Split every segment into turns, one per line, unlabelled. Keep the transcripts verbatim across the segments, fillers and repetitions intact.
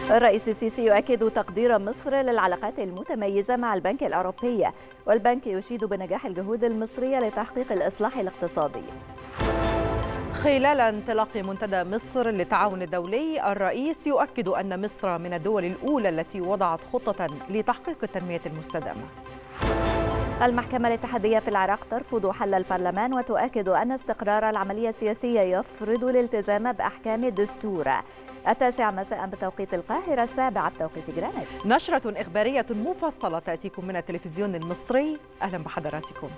الرئيس السيسي يؤكد تقدير مصر للعلاقات المتميزة مع البنك الأوروبي، والبنك يشيد بنجاح الجهود المصرية لتحقيق الإصلاح الاقتصادي.
خلال انطلاق منتدى مصر للتعاون الدولي، الرئيس يؤكد أن مصر من الدول الأولى التي وضعت خطة لتحقيق التنمية المستدامة.
المحكمة الاتحادية في العراق ترفض حل البرلمان وتؤكد أن استقرار العملية السياسية يفرض الالتزام بأحكام الدستور. التاسع مساء بتوقيت القاهرة، السابعة بتوقيت جرينتش.
نشرة إخبارية مفصلة تأتيكم من التلفزيون المصري. أهلا بحضراتكم.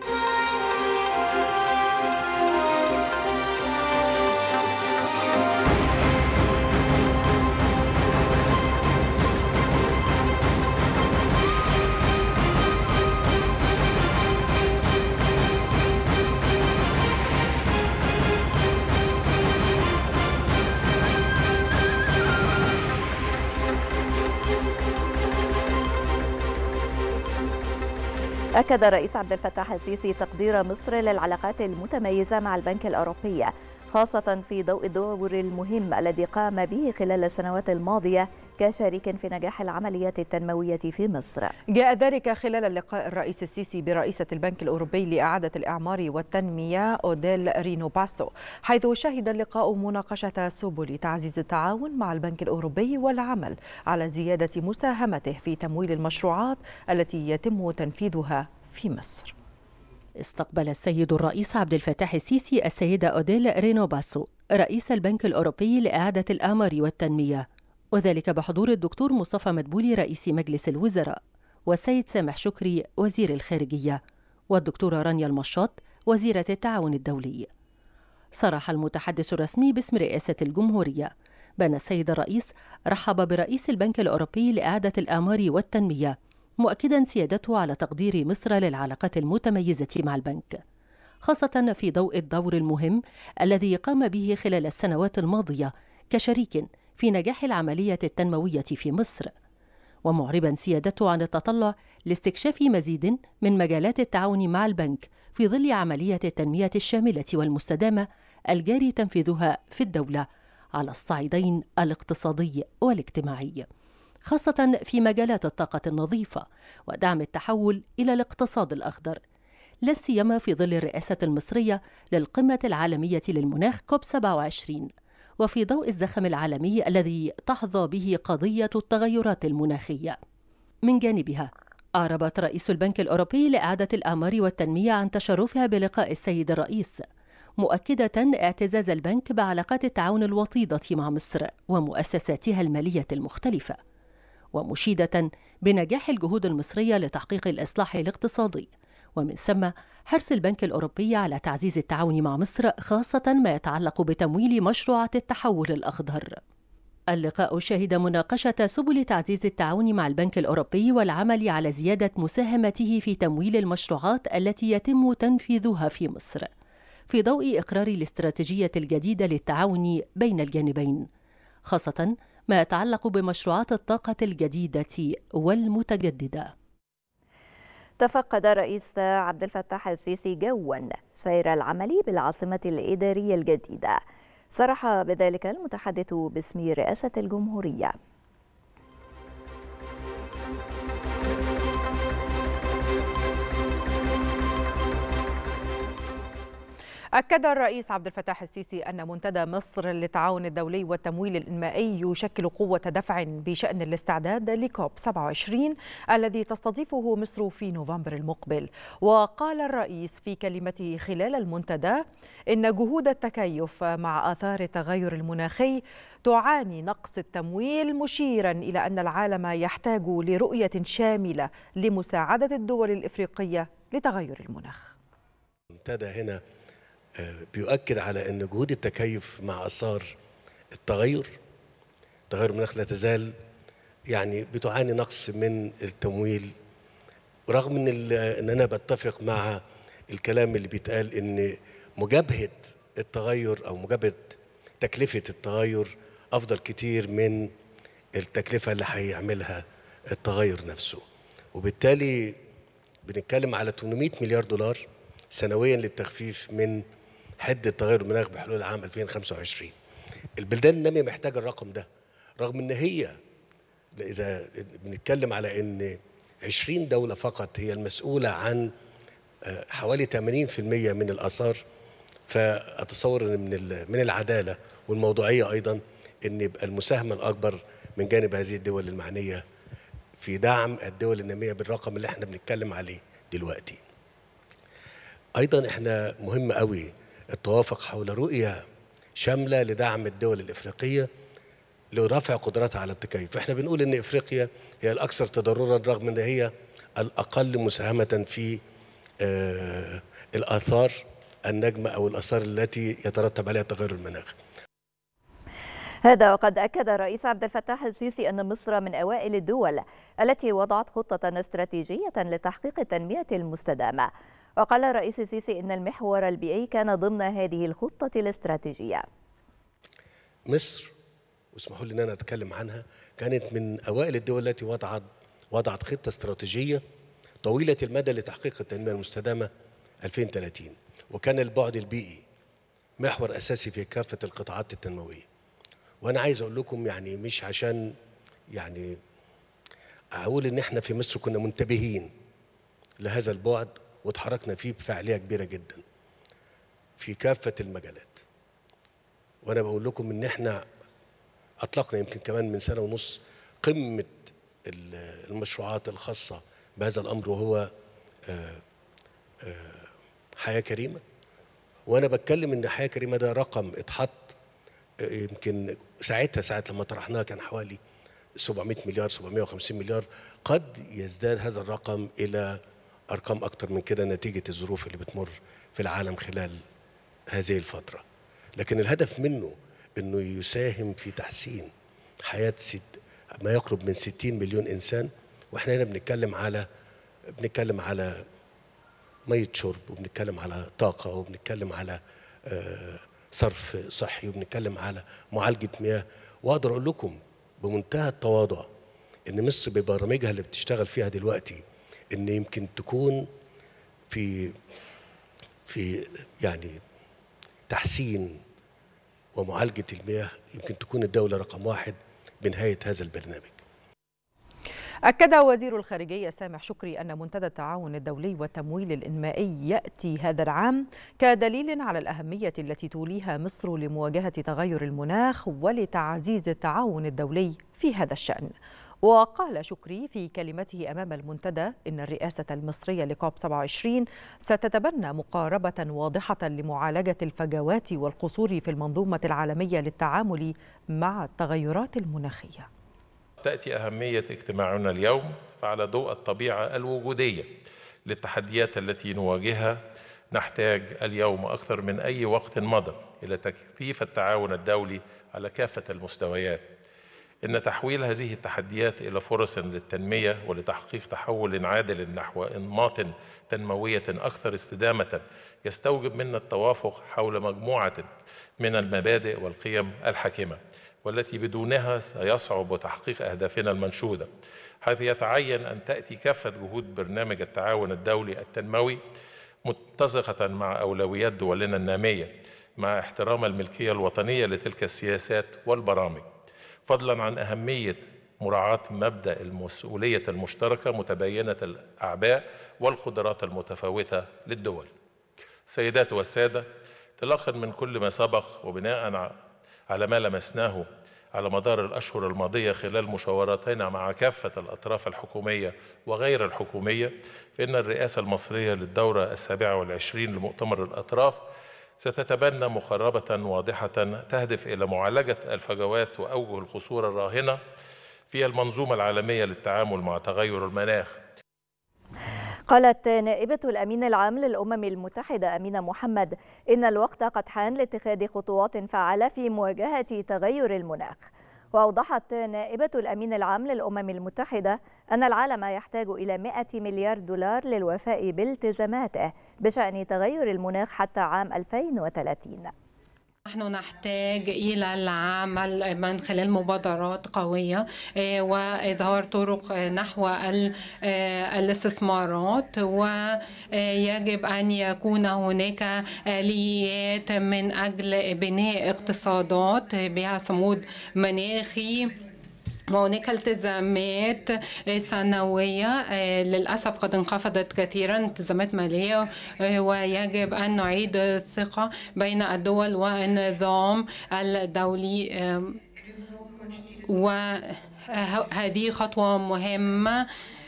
أكد الرئيس عبد الفتاح السيسي تقدير مصر للعلاقات المتميزة مع البنك الأوروبي، خاصة في ضوء الدور المهم الذي قام به خلال السنوات الماضية كشريك في نجاح العمليات التنموية في مصر.
جاء ذلك خلال اللقاء الرئيس السيسي برئيسة البنك الأوروبي لإعادة الإعمار والتنمية أوديل رينو باسو، حيث شهد اللقاء مناقشة سبل تعزيز التعاون مع البنك الأوروبي والعمل على زيادة مساهمته في تمويل المشروعات التي يتم تنفيذها في مصر.
استقبل السيد الرئيس عبد الفتاح السيسي السيدة أوديل رينو باسو رئيس البنك الأوروبي لإعادة الإعمار والتنمية، وذلك بحضور الدكتور مصطفى مدبولي رئيس مجلس الوزراء، والسيد سامح شكري وزير الخارجية، والدكتورة رانيا المشاط وزيرة التعاون الدولي. صرح المتحدث الرسمي باسم رئاسة الجمهورية بأن السيد الرئيس رحب برئيس البنك الأوروبي لإعادة الإعمار والتنمية، مؤكدا سيادته على تقدير مصر للعلاقات المتميزة مع البنك، خاصة في ضوء الدور المهم الذي قام به خلال السنوات الماضية كشريك في نجاح العملية التنموية في مصر، ومعربا سيادته عن التطلع لاستكشاف مزيد من مجالات التعاون مع البنك في ظل عملية التنمية الشاملة والمستدامة الجاري تنفيذها في الدولة على الصعيدين الاقتصادي والاجتماعي، خاصة في مجالات الطاقة النظيفة ودعم التحول إلى الاقتصاد الأخضر، لا سيما في ظل الرئاسة المصرية للقمة العالمية للمناخ كوب سبعة وعشرين، وفي ضوء الزخم العالمي الذي تحظى به قضية التغيرات المناخية. من جانبها، أعربت رئيس البنك الأوروبي لإعادة الإعمار والتنمية عن تشرفها بلقاء السيد الرئيس، مؤكدة اعتزاز البنك بعلاقات التعاون الوطيدة مع مصر ومؤسساتها المالية المختلفة، ومشيدة بنجاح الجهود المصرية لتحقيق الإصلاح الاقتصادي، ومن ثم حرص البنك الأوروبي على تعزيز التعاون مع مصر، خاصة ما يتعلق بتمويل مشروعات التحول الأخضر. اللقاء شهد مناقشة سبل تعزيز التعاون مع البنك الأوروبي والعمل على زيادة مساهمته في تمويل المشروعات التي يتم تنفيذها في مصر، في ضوء إقرار الاستراتيجية الجديدة للتعاون بين الجانبين، خاصة ما يتعلق بمشروعات الطاقة الجديدة والمتجددة.
تفقد الرئيس عبد الفتاح السيسي جوا سير العمل بالعاصمة الإدارية الجديدة. صرح بذلك المتحدث باسم رئاسة الجمهورية.
أكد الرئيس عبد الفتاح السيسي أن منتدى مصر للتعاون الدولي والتمويل الإنمائي يشكل قوة دفع بشأن الاستعداد لكوب سبعة وعشرين الذي تستضيفه مصر في نوفمبر المقبل. وقال الرئيس في كلمته خلال المنتدى إن جهود التكيف مع آثار التغير المناخي تعاني نقص التمويل، مشيرا إلى أن العالم يحتاج لرؤية شاملة لمساعدة الدول الإفريقية لتغير المناخ.
المنتدى هنا بيؤكد على أن جهود التكيف مع آثار التغير تغير المناخ لا تزال يعني بتعاني نقص من التمويل، رغم ان ان انا بتفق مع الكلام اللي بيتقال ان مجابهة التغير او مجابهة تكلفة التغير افضل كتير من التكلفة اللي هيعملها التغير نفسه. وبالتالي بنتكلم على ثمانمائة مليار دولار سنويا للتخفيف من حدة تغير المناخ بحلول عام ألفين وخمسة وعشرين. البلدان النامية محتاجة الرقم ده، رغم ان هي إذا بنتكلم على أن عشرين دولة فقط هي المسؤولة عن حوالي ثمانين بالمئة من الآثار، فأتصور أن من من العدالة والموضوعية أيضا أن يبقى المساهمة الأكبر من جانب هذه الدول المعنية في دعم الدول النامية بالرقم اللي احنا بنتكلم عليه دلوقتي. أيضا احنا مهم قوي التوافق حول رؤية شاملة لدعم الدول الإفريقية لرفع قدراتها على التكيف. احنا بنقول ان افريقيا هي الاكثر تضررا رغم ان هي الاقل مساهمة في آه الاثار النجمة او الاثار التي يترتب عليها تغير المناخ.
هذا وقد أكد الرئيس عبد الفتاح السيسي أن مصر من أوائل الدول التي وضعت خطة استراتيجية لتحقيق التنمية المستدامة. وقال الرئيس السيسي أن المحور البيئي كان ضمن هذه الخطة الاستراتيجية.
مصر، واسمحوا لي ان انا اتكلم عنها، كانت من اوائل الدول التي وضعت وضعت خطه استراتيجيه طويله المدى لتحقيق التنميه المستدامه ألفين وثلاثين، وكان البعد البيئي محور اساسي في كافه القطاعات التنمويه. وانا عايز اقول لكم يعني مش عشان يعني اقول ان احنا في مصر كنا منتبهين لهذا البعد وتحركنا فيه بفعاليه كبيره جدا في كافه المجالات. وانا بقول لكم ان احنا أطلقنا يمكن كمان من سنة ونص قمة المشروعات الخاصة بهذا الأمر، وهو حياة كريمة. وأنا بتكلم إن حياة كريمة ده رقم اتحط يمكن ساعتها ساعة لما طرحناها كان حوالي سبعمائة مليار سبعمائة وخمسين مليار، قد يزداد هذا الرقم إلى أرقام أكتر من كده نتيجة الظروف اللي بتمر في العالم خلال هذه الفترة. لكن الهدف منه انه يساهم في تحسين حياه ست ما يقرب من ستين مليون انسان. واحنا هنا بنتكلم على بنتكلم على ميه شرب، وبنتكلم على طاقه، وبنتكلم على صرف صحي، وبنتكلم على معالجه مياه. واقدر اقول لكم بمنتهى التواضع ان مصر ببرامجها اللي بتشتغل فيها دلوقتي ان يمكن تكون في في يعني تحسين ومعالجة المياه يمكن تكون الدولة رقم واحد بنهاية هذا البرنامج.
أكد وزير الخارجية سامح شكري أن منتدى التعاون الدولي والتمويل الإنمائي يأتي هذا العام كدليل على الأهمية التي توليها مصر لمواجهة تغير المناخ ولتعزيز التعاون الدولي في هذا الشأن. وقال شكري في كلمته أمام المنتدى إن الرئاسة المصرية لكوب سبعة وعشرين ستتبنى مقاربة واضحة لمعالجة الفجوات والقصور في المنظومة العالمية للتعامل مع التغيرات المناخية.
تأتي أهمية اجتماعنا اليوم فعلى ضوء الطبيعة الوجودية للتحديات التي نواجهها. نحتاج اليوم أكثر من أي وقت مضى إلى تكثيف التعاون الدولي على كافة المستويات. إن تحويل هذه التحديات إلى فرص للتنمية ولتحقيق تحول عادل نحو أنماط تنموية أكثر استدامة يستوجب منا التوافق حول مجموعة من المبادئ والقيم الحاكمة، والتي بدونها سيصعب تحقيق أهدافنا المنشودة. حيث يتعين أن تأتي كافة جهود برنامج التعاون الدولي التنموي متسقة مع أولويات دولنا النامية، مع احترام الملكية الوطنية لتلك السياسات والبرامج، فضلا عن أهمية مراعاة مبدأ المسؤولية المشتركة متباينة الأعباء والقدرات المتفاوتة للدول. سيدات والسادة، انطلاقا من كل ما سبق وبناء على ما لمسناه على مدار الأشهر الماضية خلال مشاوراتنا مع كافة الأطراف الحكومية وغير الحكومية، فإن الرئاسة المصرية للدورة السابعة والعشرين لمؤتمر الأطراف ستتبنى مقاربة واضحة تهدف إلى معالجة الفجوات وأوجه القصور الراهنة في المنظومة العالمية للتعامل مع تغير المناخ.
قالت نائبة الأمين العام للأمم المتحدة أمينة محمد إن الوقت قد حان لاتخاذ خطوات فعالة في مواجهة تغير المناخ. وأوضحت نائبة الأمين العام للأمم المتحدة أن العالم يحتاج إلى مئة مليار دولار للوفاء بالتزاماته بشأن تغير المناخ حتى عام ألفين وثلاثين.
نحن نحتاج إلى العمل من خلال مبادرات قوية وإظهار طرق نحو الاستثمارات، ويجب أن يكون هناك آليات من أجل بناء اقتصادات بها صمود مناخي وهناك التزامات سنوية للأسف قد انخفضت كثيرا، التزامات مالية، ويجب أن نعيد الثقة بين الدول والنظام الدولي، وهذه خطوة مهمة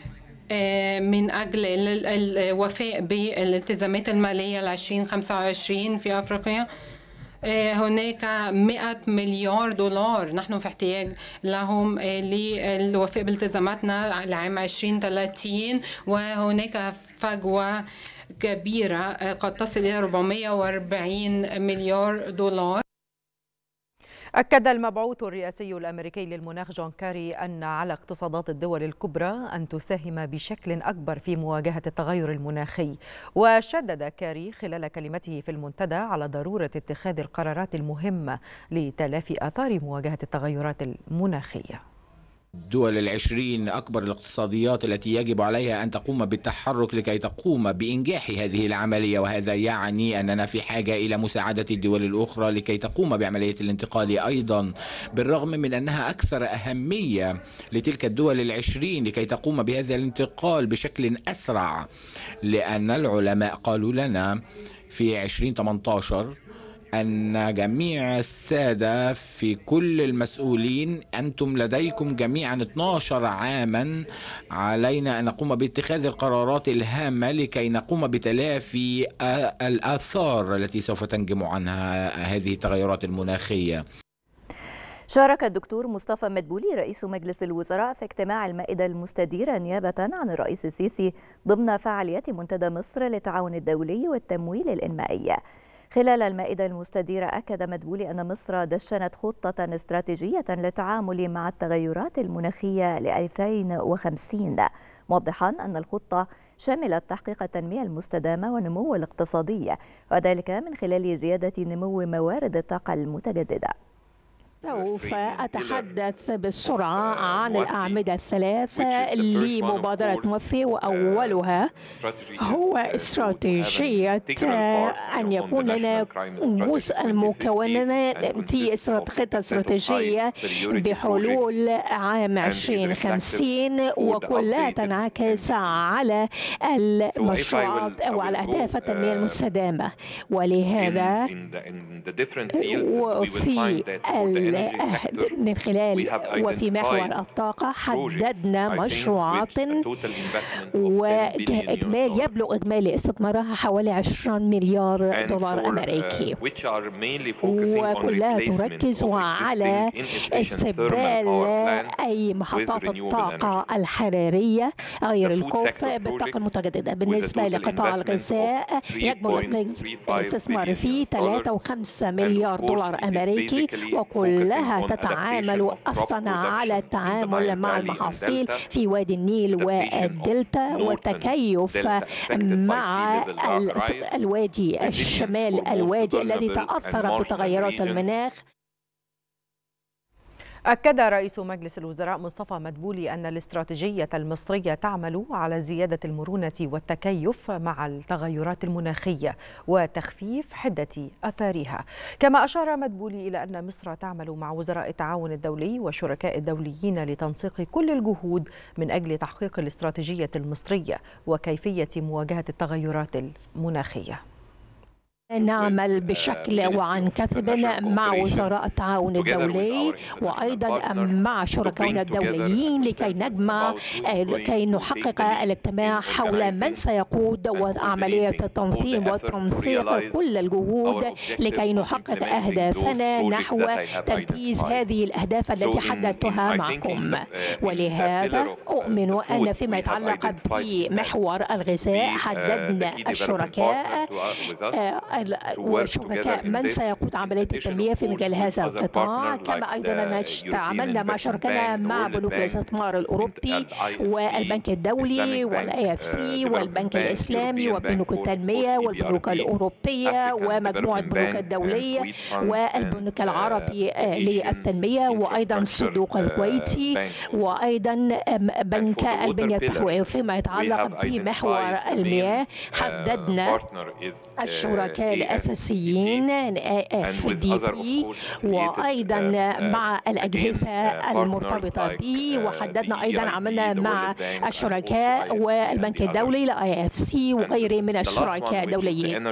من أجل الوفاء بالالتزامات المالية لعشرين خمسة وعشرين في أفريقيا. هناك مئة مليار دولار نحن في احتياج لهم للوفاء بالتزاماتنا لعام عشرين ثلاثين، وهناك فجوة كبيرة قد تصل إلى أربعمئة وأربعين مليار دولار.
أكد المبعوث الرئاسي الأمريكي للمناخ جون كاري أن على اقتصادات الدول الكبرى أن تساهم بشكل أكبر في مواجهة التغير المناخي. وشدد كاري خلال كلمته في المنتدى على ضرورة اتخاذ القرارات المهمة لتلافي آثار مواجهة التغيرات المناخية.
الدول العشرين أكبر الاقتصاديات التي يجب عليها أن تقوم بالتحرك لكي تقوم بإنجاح هذه العملية، وهذا يعني أننا في حاجة إلى مساعدة الدول الأخرى لكي تقوم بعملية الانتقال أيضا، بالرغم من أنها أكثر أهمية لتلك الدول العشرين لكي تقوم بهذا الانتقال بشكل أسرع، لأن العلماء قالوا لنا في عشرين ثمانية عشر أن جميع السادة في كل المسؤولين أنتم لديكم جميعا اثني عشر عاما علينا أن نقوم باتخاذ القرارات الهامة لكي نقوم بتلافي الآثار التي سوف تنجم عنها هذه التغيرات المناخية.
شارك الدكتور مصطفى مدبولي رئيس مجلس الوزراء في اجتماع المائدة المستديرة نيابة عن الرئيس السيسي ضمن فعاليات منتدى مصر للتعاون الدولي والتمويل الإنمائي. خلال المائدة المستديرة أكد مدبولي أن مصر دشنت خطة استراتيجية للتعامل مع التغيرات المناخية ل ألفين وخمسين، موضحا أن الخطة شملت تحقيق التنمية المستدامة والنمو الاقتصادي، وذلك من خلال زيادة نمو موارد الطاقة المتجددة.
سوف أتحدث بسرعة عن الأعمدة الثلاثة لمبادرة موفي، وأولها هو استراتيجية أن يكون لنا جزء مكوننا في خطة استراتيجية بحلول عام عشرين خمسين، وكلها تنعكس على المشروعات أو على أهداف التنمية المستدامة. ولهذا وفي من خلال وفي محور الطاقة حددنا مشروعات وإجمالي يبلغ إجمالي استثمارها حوالي عشرين مليار دولار أمريكي، وكلها تركز على استبدال أي محطات الطاقة الحرارية غير الكفء بالطاقة المتجددة. بالنسبة لقطاع الغذاء يجمع الاستثمار فيه ثلاثة وخمسة مليار دولار أمريكي، وكلها تتعامل أصلا على التعامل مع المحاصيل في وادي النيل والدلتا والتكيف مع الوادي الشمال الوادي الذي تأثر بتغيرات المناخ.
أكد رئيس مجلس الوزراء مصطفى مدبولي أن الاستراتيجية المصرية تعمل على زيادة المرونة والتكيف مع التغيرات المناخية وتخفيف حدة أثارها. كما أشار مدبولي إلى أن مصر تعمل مع وزراء التعاون الدولي والشركاء الدوليين لتنسيق كل الجهود من أجل تحقيق الاستراتيجية المصرية وكيفية مواجهة التغيرات المناخية.
نعمل بشكل وعن كثب مع وزراء التعاون الدولي وأيضا مع شركائنا الدوليين لكي نجمع لكي نحقق الاجتماع حول من سيقود وعملية التنظيم والتنسيق كل الجهود لكي نحقق أهدافنا نحو تنفيذ هذه الأهداف التي حددتها معكم. ولهذا أؤمن أن فيما يتعلق بمحور الغذاء حددنا الشركاء وشركاء من سيقود عملية التنمية في مجال هذا القطاع. كما أيضا تعاملنا مع شركائنا مع بنوك الاستثمار الأوروبي والبنك الدولي والآي إف سي والبنك الإسلامي وبنوك التنمية والبنوك الأوروبية ومجموعة بنوك الدولية والبنك العربي للتنمية وأيضا الصندوق الكويتي وأيضا بنك البنية التحتية. فيما يتعلق بمحور المياه حددنا الشركاء الشركاء الأساسيين في الدي بي، وأيضا مع الأجهزة المرتبطة به، وحددنا أيضا عملنا مع الشركاء والبنك الدولي الاي اف سي وغيره من الشركاء الدوليين.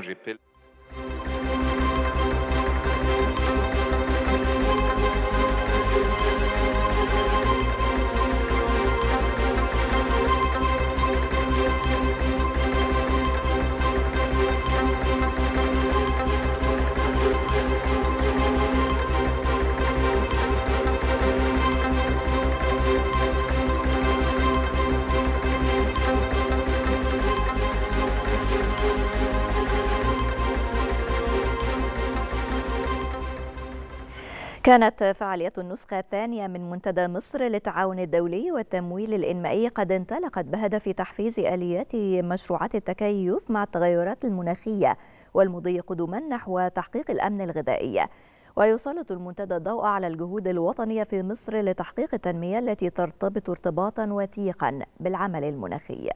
كانت فعالية النسخة الثانية من منتدى مصر للتعاون الدولي والتمويل الإنمائي قد انطلقت بهدف تحفيز آليات مشروعات التكيف مع التغيرات المناخية والمضي قدما نحو تحقيق الأمن الغذائي. ويسلط المنتدى الضوء على الجهود الوطنية في مصر لتحقيق التنمية التي ترتبط ارتباطا وثيقا بالعمل المناخي.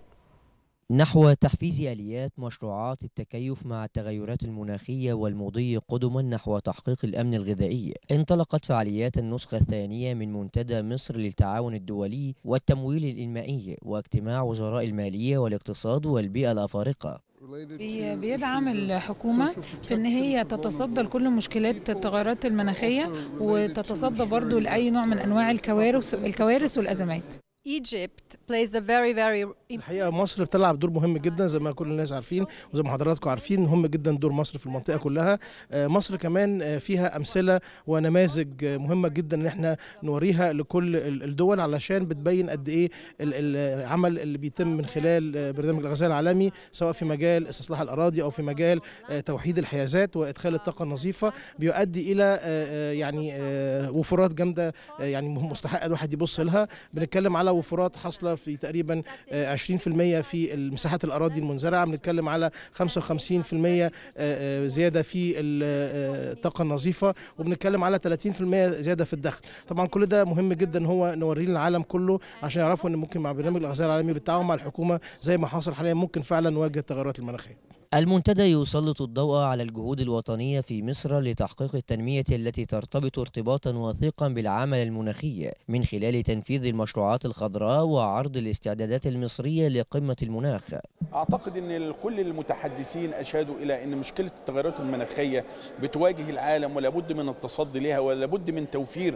نحو تحفيز آليات مشروعات التكيف مع التغيرات المناخية والمضي قدما نحو تحقيق الأمن الغذائي، انطلقت فعاليات النسخة الثانية من منتدى مصر للتعاون الدولي والتمويل الإنمائي واجتماع وزراء المالية والاقتصاد والبيئة الأفارقة.
بيدعم الحكومة في أن هي تتصدى لكل مشكلات التغيرات المناخية وتتصدى برضو لأي نوع من أنواع الكوارث الكوارث والأزمات.
Egypt plays a very very
الحقيقة مصر بتلعب دور مهم جدا زي ما كل الناس عارفين وزي ما حضراتكم عارفين، مهم جدا دور مصر في المنطقة كلها. مصر كمان فيها أمثلة ونماذج مهمة جدا ان احنا نوريها لكل الدول علشان بتبين قد ايه العمل اللي بيتم من خلال برنامج الغذاء العالمي، سواء في مجال استصلاح الأراضي أو في مجال توحيد الحيازات وإدخال الطاقة النظيفة، بيؤدي إلى يعني وفرات جامدة يعني مستحق الواحد يبص لها. بنتكلم على وفرات حاصلة في تقريبا عشرين بالمئة في مساحات الأراضي المنزرعة، بنتكلم على خمسة وخمسين بالمئة زيادة في الطاقة النظيفة، وبنتكلم على ثلاثين بالمئة زيادة في الدخل. طبعا كل ده مهم جدا هو نوريه للعالم كله عشان يعرفوا ان ممكن مع برنامج الغذاء العالمي بالتعاون مع الحكومة زي ما حاصل حاليا ممكن فعلا نواجه التغيرات المناخية.
المنتدى يسلط الضوء على الجهود الوطنية في مصر لتحقيق التنمية التي ترتبط ارتباطا وثيقا بالعمل المناخي من خلال تنفيذ المشروعات الخضراء وعرض الاستعدادات المصرية لقمة المناخ.
أعتقد أن كل المتحدثين أشادوا إلى أن مشكلة التغيرات المناخية بتواجه العالم ولابد من التصدي لها ولابد من توفير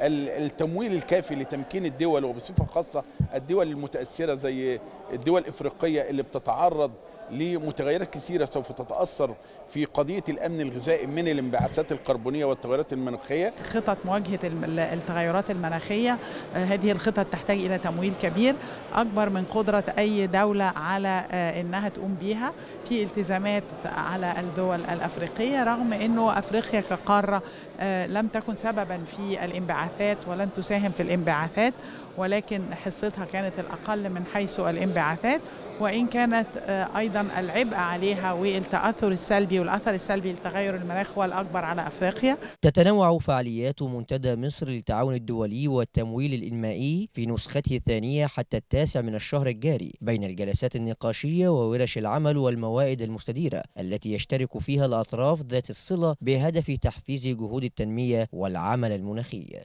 التمويل الكافي لتمكين الدول وبصفة خاصة الدول المتأثرة زي الدول الإفريقية اللي بتتعرض لمتغيرات كثيرة سوف تتأثر في قضية الأمن الغذائي من الانبعاثات الكربونية والتغيرات المناخية.
خطط مواجهة التغيرات المناخية هذه الخطط تحتاج إلى تمويل كبير أكبر من قدرة أي دولة على أنها تقوم بها، في التزامات على الدول الأفريقية رغم أنه أفريقيا كقارة لم تكن سببا في الانبعاثات ولن تساهم في الانبعاثات، ولكن حصتها كانت الأقل من حيث الانبعاثات، وإن كانت أيضا العبء عليها والتأثر السلبي والأثر السلبي لتغير المناخ هو الأكبر على أفريقيا.
تتنوع فعاليات منتدى مصر للتعاون الدولي والتمويل الإنمائي في نسخته الثانية حتى التاسع من الشهر الجاري بين الجلسات النقاشية وورش العمل والموائد المستديرة التي يشترك فيها الأطراف ذات الصلة بهدف تحفيز جهود التنمية والعمل المناخي.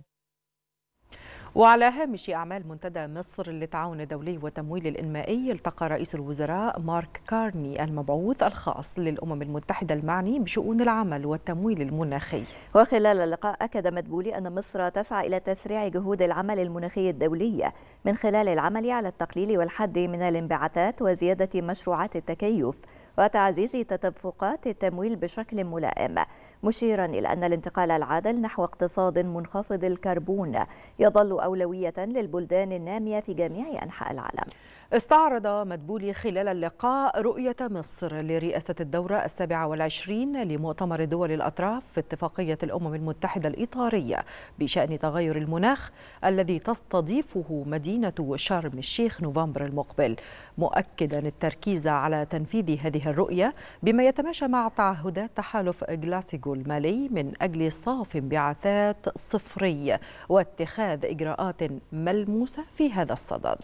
وعلى هامش أعمال منتدى مصر للتعاون الدولي والتمويل الإنمائي، التقى رئيس الوزراء مارك كارني المبعوث الخاص للأمم المتحدة المعني بشؤون العمل والتمويل المناخي.
وخلال اللقاء أكد مدبولي أن مصر تسعى إلى تسريع جهود العمل المناخي الدولية من خلال العمل على التقليل والحد من الانبعاثات وزيادة مشروعات التكيف وتعزيز تدفقات التمويل بشكل ملائم، مشيرا إلى أن الانتقال العادل نحو اقتصاد منخفض الكربون يظل أولوية للبلدان النامية في جميع أنحاء العالم.
استعرض مدبولي خلال اللقاء رؤية مصر لرئاسة الدورة السابعة والعشرين لمؤتمر دول الأطراف في اتفاقية الأمم المتحدة الإطارية بشأن تغير المناخ الذي تستضيفه مدينة شرم الشيخ نوفمبر المقبل، مؤكدا التركيز على تنفيذ هذه الرؤية بما يتماشى مع تعهدات تحالف غلاسيغو المالي من أجل صاف انبعاثات صفري واتخاذ إجراءات ملموسة في هذا الصدد.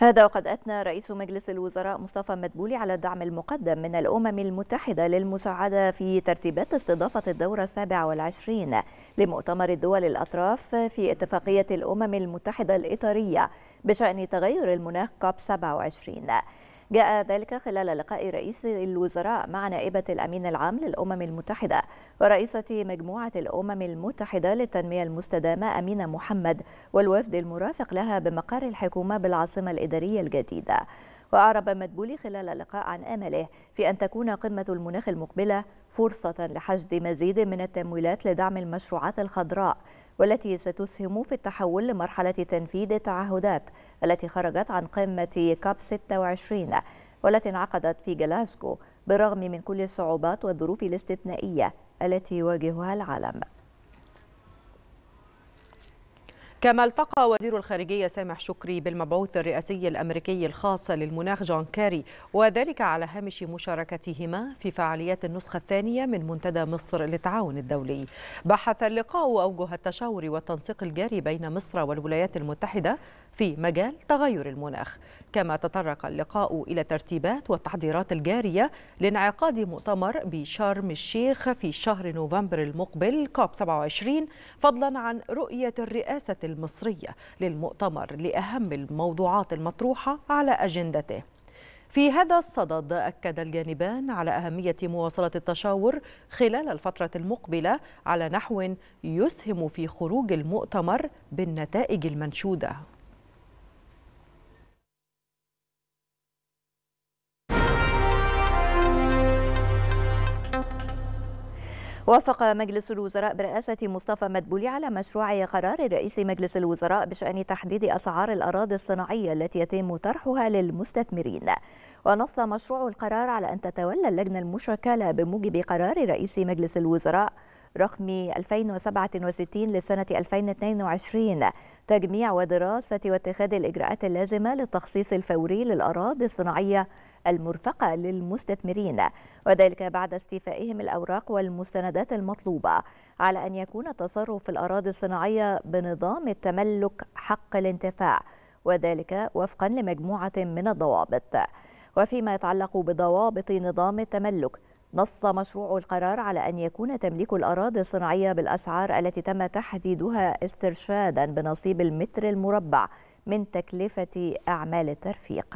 هذا وقد أثنى رئيس مجلس الوزراء مصطفى مدبولي على الدعم المقدم من الأمم المتحدة للمساعدة في ترتيبات استضافة الدورة السابعة والعشرين لمؤتمر الدول الأطراف في اتفاقية الأمم المتحدة الإطارية بشأن تغير المناخ كوب سبعة وعشرين. جاء ذلك خلال لقاء رئيس الوزراء مع نائبة الأمين العام للأمم المتحدة ورئيسة مجموعة الأمم المتحدة للتنمية المستدامة أمينة محمد والوفد المرافق لها بمقر الحكومة بالعاصمة الإدارية الجديدة. وأعرب مدبولي خلال اللقاء عن أمله في أن تكون قمة المناخ المقبلة فرصة لحشد مزيد من التمويلات لدعم المشروعات الخضراء والتي ستسهم في التحول لمرحلة تنفيذ التعهدات التي خرجت عن قمة كوب ستة وعشرين والتي انعقدت في جلاسكو بالرغم من كل الصعوبات والظروف الاستثنائية التي يواجهها العالم.
كما التقى وزير الخارجية سامح شكري بالمبعوث الرئاسي الأمريكي الخاص للمناخ جون كاري، وذلك على هامش مشاركتهما في فعاليات النسخة الثانية من منتدى مصر للتعاون الدولي. بحث اللقاء أوجه التشاور والتنسيق الجاري بين مصر والولايات المتحدة في مجال تغير المناخ، كما تطرق اللقاء إلى الترتيبات والتحضيرات الجارية لانعقاد مؤتمر بشرم الشيخ في شهر نوفمبر المقبل كوب سبعة وعشرين، فضلا عن رؤية الرئاسة المصرية للمؤتمر لأهم الموضوعات المطروحة على أجندته. في هذا الصدد أكد الجانبان على أهمية مواصلة التشاور خلال الفترة المقبلة على نحو يسهم في خروج المؤتمر بالنتائج المنشودة.
وافق مجلس الوزراء برئاسة مصطفى مدبولي على مشروع قرار رئيس مجلس الوزراء بشأن تحديد أسعار الأراضي الصناعية التي يتم طرحها للمستثمرين. ونص مشروع القرار على أن تتولى اللجنة المشكلة بموجب قرار رئيس مجلس الوزراء رقم ألفين وسبعة وستين لسنة ألفين واثنين وعشرين تجميع ودراسة واتخاذ الإجراءات اللازمة للتخصيص الفوري للأراضي الصناعية المرفقة للمستثمرين، وذلك بعد استيفائهم الأوراق والمستندات المطلوبة على أن يكون التصرف في الأراضي الصناعية بنظام التملك حق الانتفاع، وذلك وفقا لمجموعة من الضوابط. وفيما يتعلق بضوابط نظام التملك، نص مشروع القرار على أن يكون تمليك الأراضي الصناعية بالأسعار التي تم تحديدها استرشادا بنصيب المتر المربع من تكلفة أعمال الترفيق.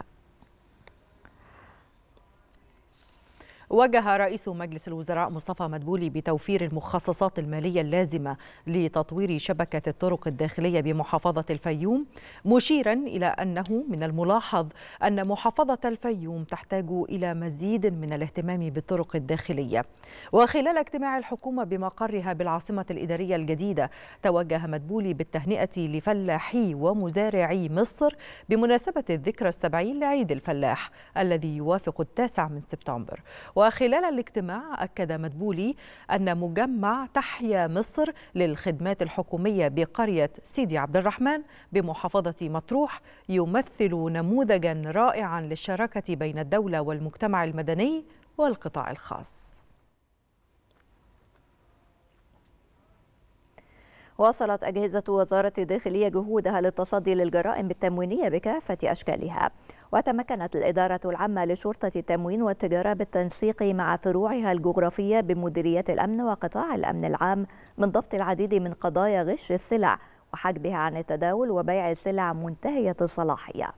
وجه رئيس مجلس الوزراء مصطفى مدبولي بتوفير المخصصات المالية اللازمة لتطوير شبكة الطرق الداخلية بمحافظة الفيوم، مشيرا إلى أنه من الملاحظ أن محافظة الفيوم تحتاج إلى مزيد من الاهتمام بالطرق الداخلية. وخلال اجتماع الحكومة بمقرها بالعاصمة الإدارية الجديدة، توجه مدبولي بالتهنئة لفلاحي ومزارعي مصر بمناسبة الذكرى السبعين لعيد الفلاح الذي يوافق التاسع من سبتمبر. وخلال الاجتماع أكد مدبولي أن مجمع تحيا مصر للخدمات الحكومية بقرية سيدي عبد الرحمن بمحافظة مطروح يمثل نموذجا رائعا للشراكة بين الدولة والمجتمع المدني والقطاع الخاص.
واصلت أجهزة وزارة الداخلية جهودها للتصدي للجرائم التموينية بكافة أشكالها، وتمكنت الإدارة العامة لشرطة التموين والتجارة بالتنسيق مع فروعها الجغرافية بمديريات الأمن وقطاع الأمن العام من ضبط العديد من قضايا غش السلع وحجبها عن التداول وبيع السلع منتهية الصلاحية.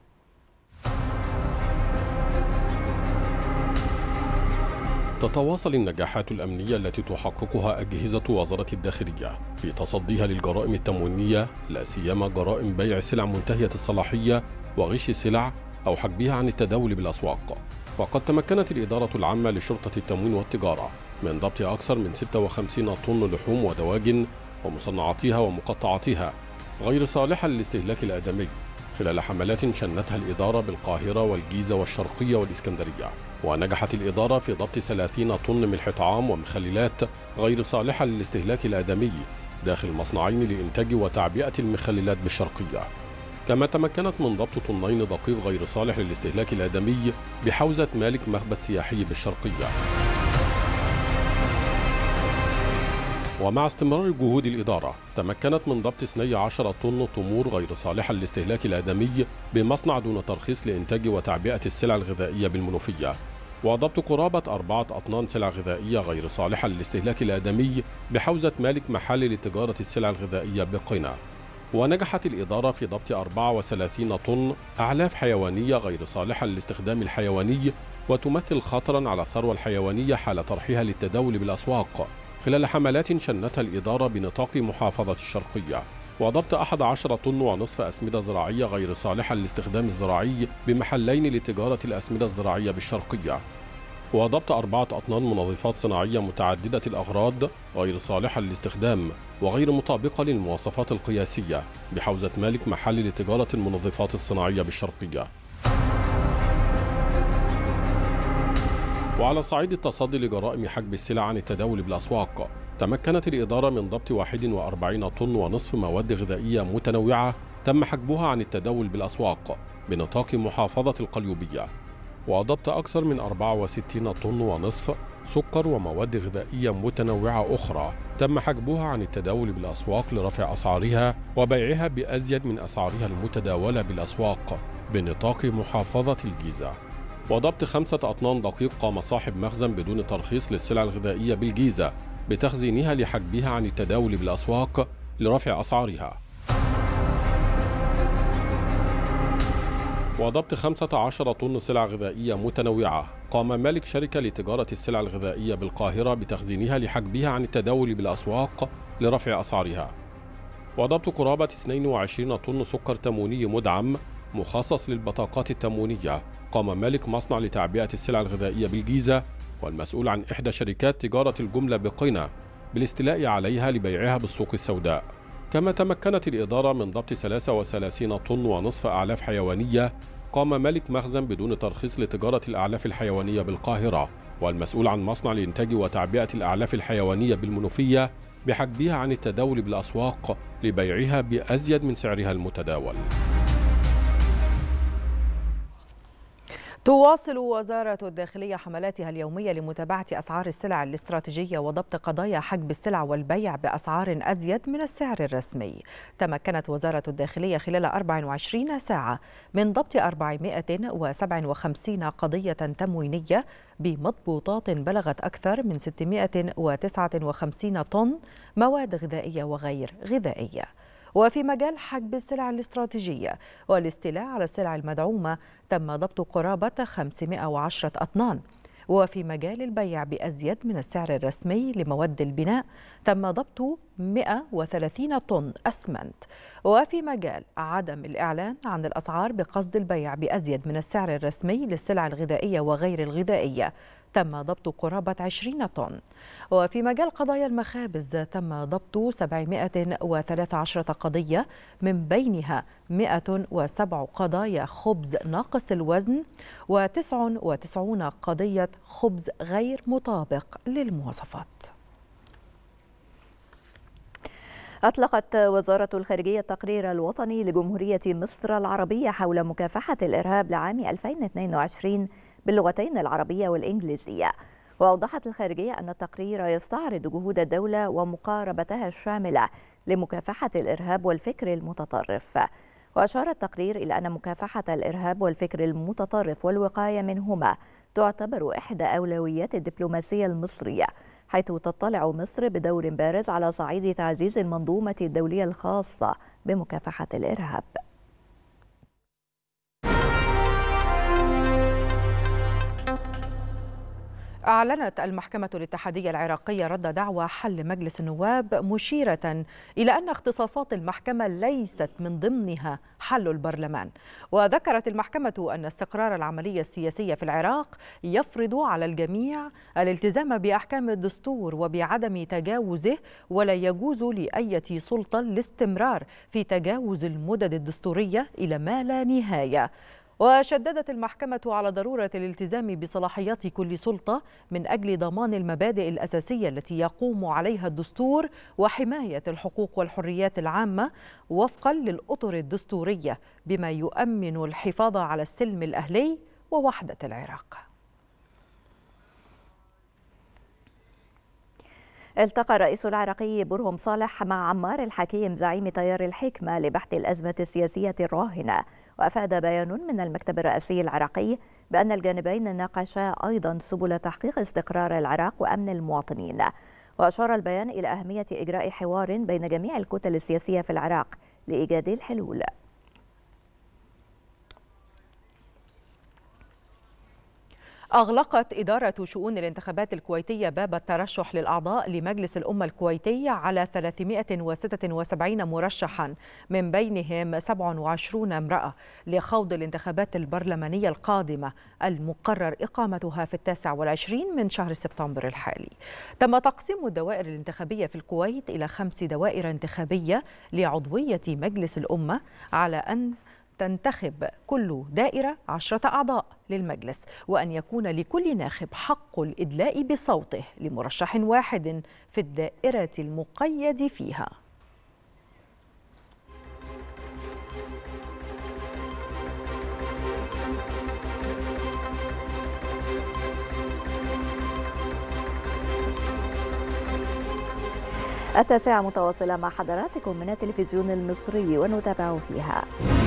تتواصل النجاحات الأمنية التي تحققها أجهزة وزارة الداخلية في تصديها للجرائم التموينية، لا سيما جرائم بيع سلع منتهية الصلاحية وغش السلع أو حجبها عن التداول بالأسواق. فقد تمكنت الإدارة العامة لشرطة التموين والتجارة من ضبط أكثر من ستة وخمسين طن لحوم ودواجن ومصنعاتها ومقطعاتها غير صالحة للاستهلاك الآدمي خلال حملات شنتها الإدارة بالقاهرة والجيزة والشرقية والإسكندرية. ونجحت الإدارة في ضبط ثلاثين طن ملح طعام ومخللات غير صالحة للاستهلاك الآدمي داخل مصنعين لإنتاج وتعبئة المخللات بالشرقية. كما تمكنت من ضبط طنين دقيق غير صالح للاستهلاك الآدمي بحوزة مالك مخبز سياحي بالشرقية. ومع استمرار جهود الإدارة تمكنت من ضبط اثني عشر طن تمور غير صالحة للاستهلاك الآدمي بمصنع دون ترخيص لإنتاج وتعبئة السلع الغذائية بالمنوفية، وضبط قرابة أربعة أطنان سلع غذائية غير صالحة للاستهلاك الآدمي بحوزة مالك محل لتجارة السلع الغذائية بقنا. ونجحت الإدارة في ضبط أربعة وثلاثين طن أعلاف حيوانية غير صالحة للاستخدام الحيواني وتمثل خطرا على الثروة الحيوانية حال طرحها للتداول بالأسواق خلال حملات شنتها الإدارة بنطاق محافظة الشرقية، وضبط أحد عشر طن ونصف أسمدة زراعية غير صالحة للاستخدام الزراعي بمحلين لتجارة الأسمدة الزراعية بالشرقية، وضبط أربعة أطنان منظفات صناعية متعددة الأغراض غير صالحة للاستخدام وغير مطابقة للمواصفات القياسية بحوزة مالك محل لتجارة المنظفات الصناعية بالشرقية. وعلى صعيد التصدي لجرائم حجب السلع عن التداول بالأسواق، تمكنت الإدارة من ضبط واحد وأربعين طن ونصف مواد غذائية متنوعة تم حجبها عن التداول بالأسواق بنطاق محافظة القليوبية، وضبط أكثر من أربعة وستين طن ونصف سكر ومواد غذائية متنوعة أخرى تم حجبها عن التداول بالأسواق لرفع أسعارها وبيعها بأزيد من أسعارها المتداولة بالأسواق بنطاق محافظة الجيزة، وضبط خمسة أطنان دقيق قام صاحب مخزن بدون ترخيص للسلع الغذائية بالجيزة بتخزينها لحجبها عن التداول بالأسواق لرفع أسعارها، وضبط خمسة عشر طن سلع غذائية متنوعة قام مالك شركة لتجارة السلع الغذائية بالقاهرة بتخزينها لحجبها عن التداول بالأسواق لرفع أسعارها، وضبط قرابة اثنين وعشرين طن سكر تمويني مدعم مخصص للبطاقات التموينية قام مالك مصنع لتعبئة السلع الغذائية بالجيزة والمسؤول عن إحدى شركات تجارة الجملة بقنا بالاستيلاء عليها لبيعها بالسوق السوداء. كما تمكنت الإدارة من ضبط ثلاثة وثلاثين طن ونصف أعلاف حيوانية قام مالك مخزن بدون ترخيص لتجارة الأعلاف الحيوانية بالقاهرة والمسؤول عن مصنع لإنتاج وتعبئة الأعلاف الحيوانية بالمنوفية بحجبها عن التداول بالأسواق لبيعها بأزيد من سعرها المتداول.
تواصل وزارة الداخلية حملاتها اليومية لمتابعة أسعار السلع الاستراتيجية وضبط قضايا حجب السلع والبيع بأسعار أزيد من السعر الرسمي. تمكنت وزارة الداخلية خلال أربع وعشرين ساعة من ضبط أربعمائة وسبعة وخمسين قضية تموينية بمضبوطات بلغت أكثر من ستمائة وتسعة وخمسين طن مواد غذائية وغير غذائية. وفي مجال حجب السلع الاستراتيجية والاستيلاء على السلع المدعومة تم ضبط قرابة خمسمائة وعشرة أطنان. وفي مجال البيع بأزيد من السعر الرسمي لمواد البناء تم ضبط مائة وثلاثين طن أسمنت. وفي مجال عدم الإعلان عن الأسعار بقصد البيع بأزيد من السعر الرسمي للسلع الغذائية وغير الغذائية تم ضبط قرابة عشرين طن. وفي مجال قضايا المخابز تم ضبط سبعمائة وثلاثة عشر قضية من بينها مائة وسبع قضايا خبز ناقص الوزن وتسعة وتسعين قضية خبز غير مطابق للمواصفات.
أطلقت وزارة الخارجية التقرير الوطني لجمهورية مصر العربية حول مكافحة الإرهاب لعام ألفين واثنين وعشرين باللغتين العربية والإنجليزية. وأوضحت الخارجية أن التقرير يستعرض جهود الدولة ومقاربتها الشاملة لمكافحة الإرهاب والفكر المتطرف. وأشار التقرير إلى أن مكافحة الإرهاب والفكر المتطرف والوقاية منهما تعتبر إحدى أولويات الدبلوماسية المصرية، حيث تطلع مصر بدور بارز على صعيد تعزيز المنظومة الدولية الخاصة بمكافحة الإرهاب.
أعلنت المحكمة الاتحادية العراقية رد دعوى حل مجلس النواب، مشيرة إلى أن اختصاصات المحكمة ليست من ضمنها حل البرلمان. وذكرت المحكمة أن استقرار العملية السياسية في العراق يفرض على الجميع الالتزام بأحكام الدستور وبعدم تجاوزه، ولا يجوز لأي سلطة الاستمرار في تجاوز المدد الدستورية إلى ما لا نهاية. وشددت المحكمة على ضرورة الالتزام بصلاحيات كل سلطة من أجل ضمان المبادئ الأساسية التي يقوم عليها الدستور وحماية الحقوق والحريات العامة وفقا للأطر الدستورية، بما يؤمن الحفاظ على السلم الأهلي ووحدة العراق.
التقى الرئيس العراقي برهم صالح مع عمار الحكيم زعيم تيار الحكمة لبحث الأزمة السياسية الراهنة. وأفاد بيان من المكتب الرئاسي العراقي بأن الجانبين ناقشا أيضا سبل تحقيق استقرار العراق وأمن المواطنين. وأشار البيان إلى أهمية إجراء حوار بين جميع الكتل السياسية في العراق لإيجاد الحلول.
أغلقت إدارة شؤون الانتخابات الكويتية باب الترشح للأعضاء لمجلس الأمة الكويتي على ثلاثمائة وستة وسبعين مرشحا من بينهم سبعة وعشرين امرأة لخوض الانتخابات البرلمانية القادمة المقرر إقامتها في التاسع والعشرين من شهر سبتمبر الحالي. تم تقسيم الدوائر الانتخابية في الكويت إلى خمس دوائر انتخابية لعضوية مجلس الأمة، على أن تنتخب كل دائرة عشرة أعضاء للمجلس، وأن يكون لكل ناخب حق الإدلاء بصوته لمرشح واحد في الدائرة المقيد فيها.
التاسعة متواصلة مع حضراتكم من التلفزيون المصري ونتابع فيها.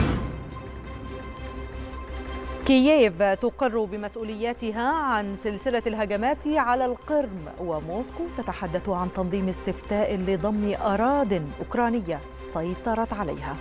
كييف تقر بمسؤولياتها عن سلسلة الهجمات على القرم، وموسكو تتحدث عن تنظيم استفتاء لضم أراضٍ أوكرانية سيطرت عليها.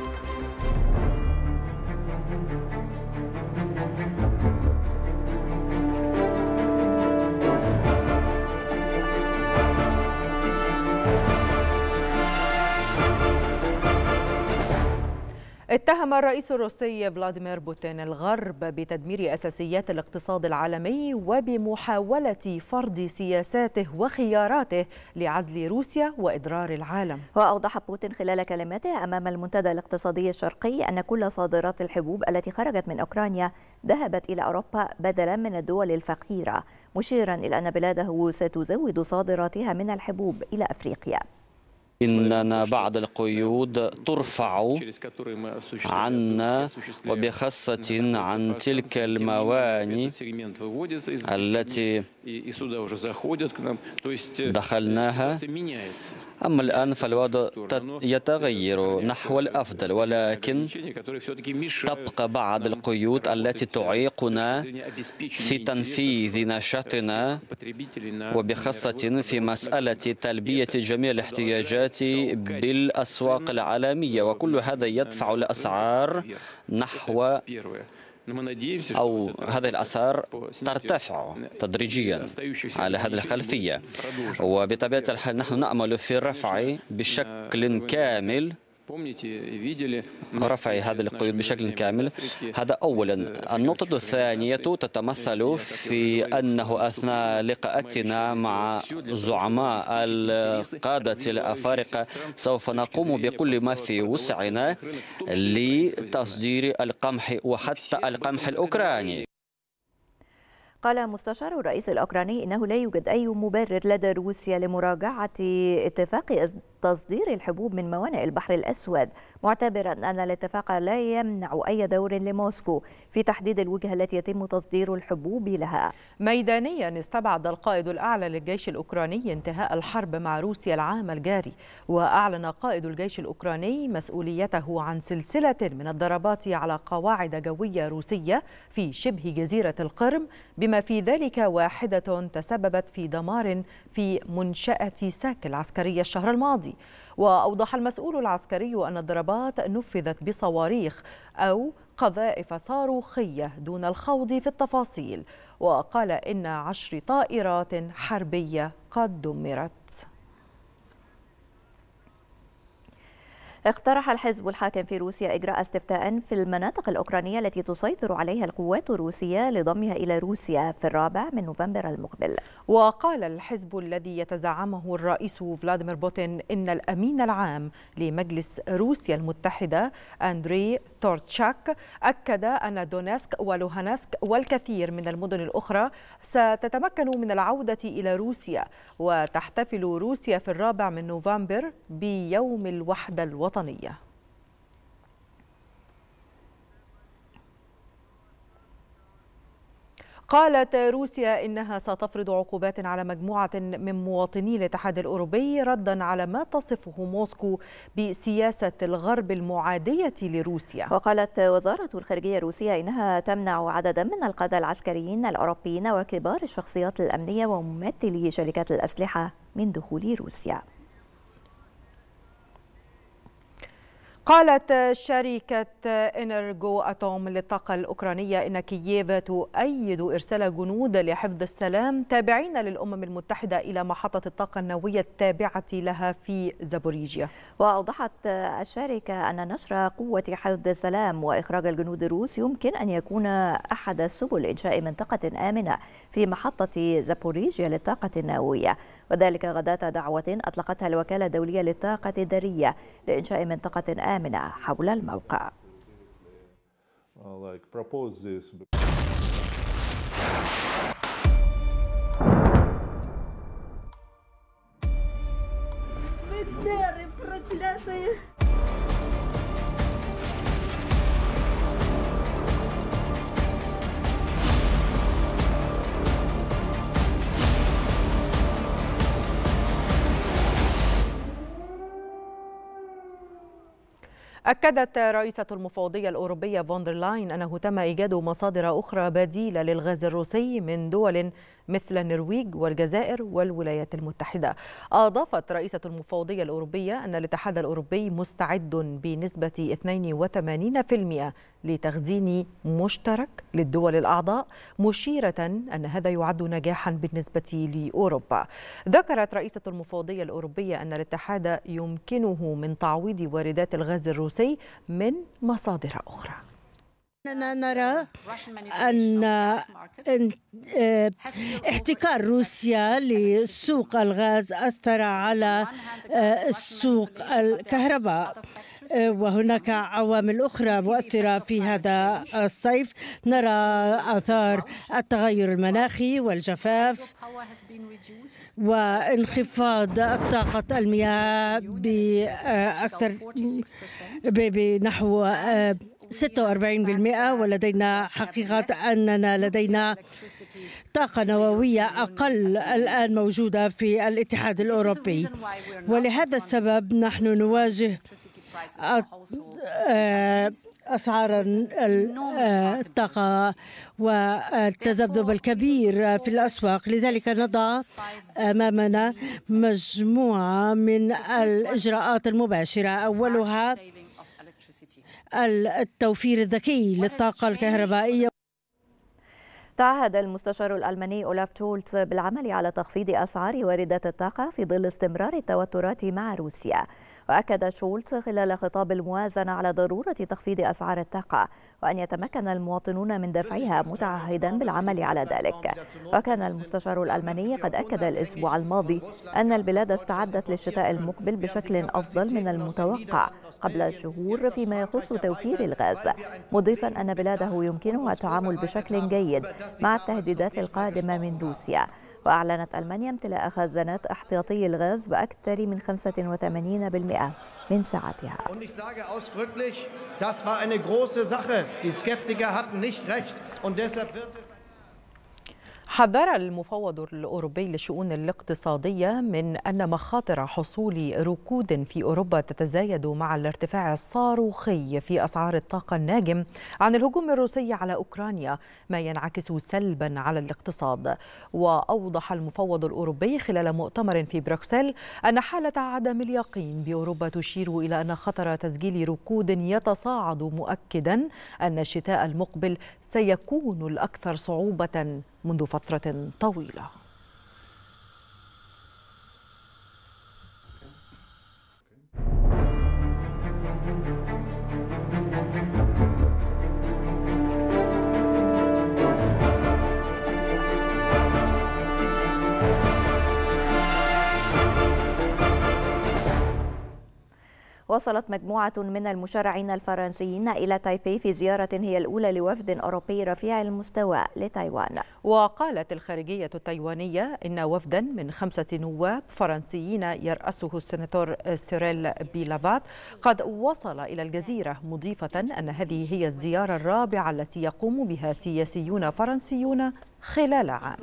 اتهم الرئيس الروسي فلاديمير بوتين الغرب بتدمير أساسيات الاقتصاد العالمي وبمحاولة فرض سياساته وخياراته لعزل روسيا وإضرار العالم.
وأوضح بوتين خلال كلماته أمام المنتدى الاقتصادي الشرقي أن كل صادرات الحبوب التي خرجت من أوكرانيا ذهبت إلى أوروبا بدلا من الدول الفقيرة، مشيرا إلى أن بلاده ستزود صادراتها من الحبوب إلى أفريقيا.
إننا بعض القيود ترفع عنا، وبخاصة عن تلك الموانئ التي دخلناها. أما الآن فالوضع يتغير نحو الأفضل، ولكن تبقى بعض القيود التي تعيقنا في تنفيذ نشاطنا، وبخاصة في مسألة تلبية جميع الاحتياجات بالأسواق العالمية، وكل هذا يدفع الأسعار نحو أو هذه الأسعار ترتفع تدريجيا على هذه الخلفية. وبطبيعة الحال نحن نأمل في الرفع بشكل كامل رفع هذه القيود بشكل كامل. هذا أولا. النقطة الثانية تتمثل في أنه أثناء لقاءاتنا مع زعماء القادة الأفارقة سوف نقوم بكل ما في وسعنا لتصدير القمح وحتى القمح الأوكراني.
قال مستشار الرئيس الأوكراني إنه لا يوجد أي مبرر لدى روسيا لمراجعة اتفاق تصدير الحبوب من موانئ البحر الأسود، معتبرا أن الاتفاق لا يمنع أي دور لموسكو في تحديد الوجهة التي يتم تصدير الحبوب لها.
ميدانيا استبعد القائد الأعلى للجيش الأوكراني انتهاء الحرب مع روسيا العام الجاري، وأعلن قائد الجيش الأوكراني مسؤوليته عن سلسلة من الضربات على قواعد جوية روسية في شبه جزيرة القرم، بما في ذلك واحدة تسببت في دمار في منشأة ساك العسكرية الشهر الماضي. وأوضح المسؤول العسكري أن الضربات نفذت بصواريخ أو قذائف صاروخية دون الخوض في التفاصيل، وقال إن عشر طائرات حربية قد دمرت.
اقترح الحزب الحاكم في روسيا إجراء استفتاء في المناطق الأوكرانية التي تسيطر عليها القوات الروسية لضمها إلى روسيا في الرابع من نوفمبر المقبل.
وقال الحزب الذي يتزعمه الرئيس فلاديمير بوتين إن الأمين العام لمجلس روسيا المتحدة أندري تورتشاك أكد أن دونيسك ولوهانسك والكثير من المدن الأخرى ستتمكن من العودة إلى روسيا، وتحتفل روسيا في الرابع من نوفمبر بيوم الوحدة الوطنية. قالت روسيا إنها ستفرض عقوبات على مجموعة من مواطني الاتحاد الأوروبي ردا على ما تصفه موسكو بسياسة الغرب المعادية لروسيا.
وقالت وزارة الخارجية الروسية إنها تمنع عددا من القادة العسكريين الأوروبيين وكبار الشخصيات الأمنية وممثلي شركات الأسلحة من دخول روسيا.
قالت شركة إنرجو أتوم للطاقة الأوكرانية إن كييف تؤيد إرسال جنود لحفظ السلام تابعين للأمم المتحدة إلى محطة الطاقة النووية التابعة لها في زابوريجيا.
وأوضحت الشركة أن نشر قوة حفظ السلام وإخراج الجنود الروس يمكن أن يكون أحد سبل إنشاء منطقة آمنة في محطة زابوريجيا للطاقة النووية، وذلك غداة دعوة أطلقتها الوكالة الدولية للطاقة الذرية لإنشاء منطقة آمنة حول الموقع.
أكدت رئيسة المفوضية الأوروبية فون لاين أنه تم إيجاد مصادر أخرى بديلة للغاز الروسي من دول مثل النرويج والجزائر والولايات المتحدة. أضافت رئيسة المفوضية الأوروبية أن الاتحاد الأوروبي مستعد بنسبة اثنين وثمانين بالمئة لتخزين مشترك للدول الأعضاء، مشيرة أن هذا يعد نجاحا بالنسبة لأوروبا. ذكرت رئيسة المفوضية الأوروبية أن الاتحاد يمكنه من تعويض واردات الغاز الروسي من مصادر أخرى.
أننا نرى أن احتكار روسيا لسوق الغاز أثر على سوق الكهرباء، وهناك عوامل أخرى مؤثرة في هذا الصيف. نرى آثار التغير المناخي والجفاف وانخفاض طاقة المياه بأكثر بنحو ستة وأربعين بالمئة، ولدينا حقيقة أننا لدينا طاقة نووية أقل الآن موجودة في الاتحاد الأوروبي، ولهذا السبب نحن نواجه أسعار الطاقة والتذبذب الكبير في الأسواق. لذلك نضع أمامنا مجموعة من الإجراءات المباشرة، أولها التوفير الذكي للطاقة الكهربائية.
تعهد المستشار الألماني أولاف شولتز بالعمل على تخفيض أسعار واردات الطاقة في ظل استمرار التوترات مع روسيا. وأكد شولتز خلال خطاب الموازنة على ضرورة تخفيض أسعار الطاقة وأن يتمكن المواطنون من دفعها، متعهدا بالعمل على ذلك. وكان المستشار الألماني قد أكد الأسبوع الماضي أن البلاد استعدت للشتاء المقبل بشكل أفضل من المتوقع قبل شهور فيما يخص توفير الغاز، مضيفا أن بلاده يمكنها التعامل بشكل جيد مع التهديدات القادمة من روسيا. وأعلنت ألمانيا امتلاء خزانات احتياطي الغاز بأكثر من خمسة وثمانين بالمئة من سعتها.
حذر المفوض الأوروبي للشؤون الاقتصادية من أن مخاطر حصول ركود في أوروبا تتزايد مع الارتفاع الصاروخي في أسعار الطاقة الناجم عن الهجوم الروسي على أوكرانيا، ما ينعكس سلبا على الاقتصاد. وأوضح المفوض الأوروبي خلال مؤتمر في بروكسل أن حالة عدم اليقين بأوروبا تشير إلى أن خطر تسجيل ركود يتصاعد، مؤكدا أن الشتاء المقبل سيكون الأكثر صعوبة منذ فترة طويلة.
وصلت مجموعة من المشرعين الفرنسيين إلى تايبي في زيارة هي الأولى لوفد أوروبي رفيع المستوى لتايوان.
وقالت الخارجية التايوانية إن وفدا من خمسة نواب فرنسيين يرأسه السناتور سيريل بيلافات قد وصل إلى الجزيرة، مضيفة أن هذه هي الزيارة الرابعة التي يقوم بها سياسيون فرنسيون خلال عام.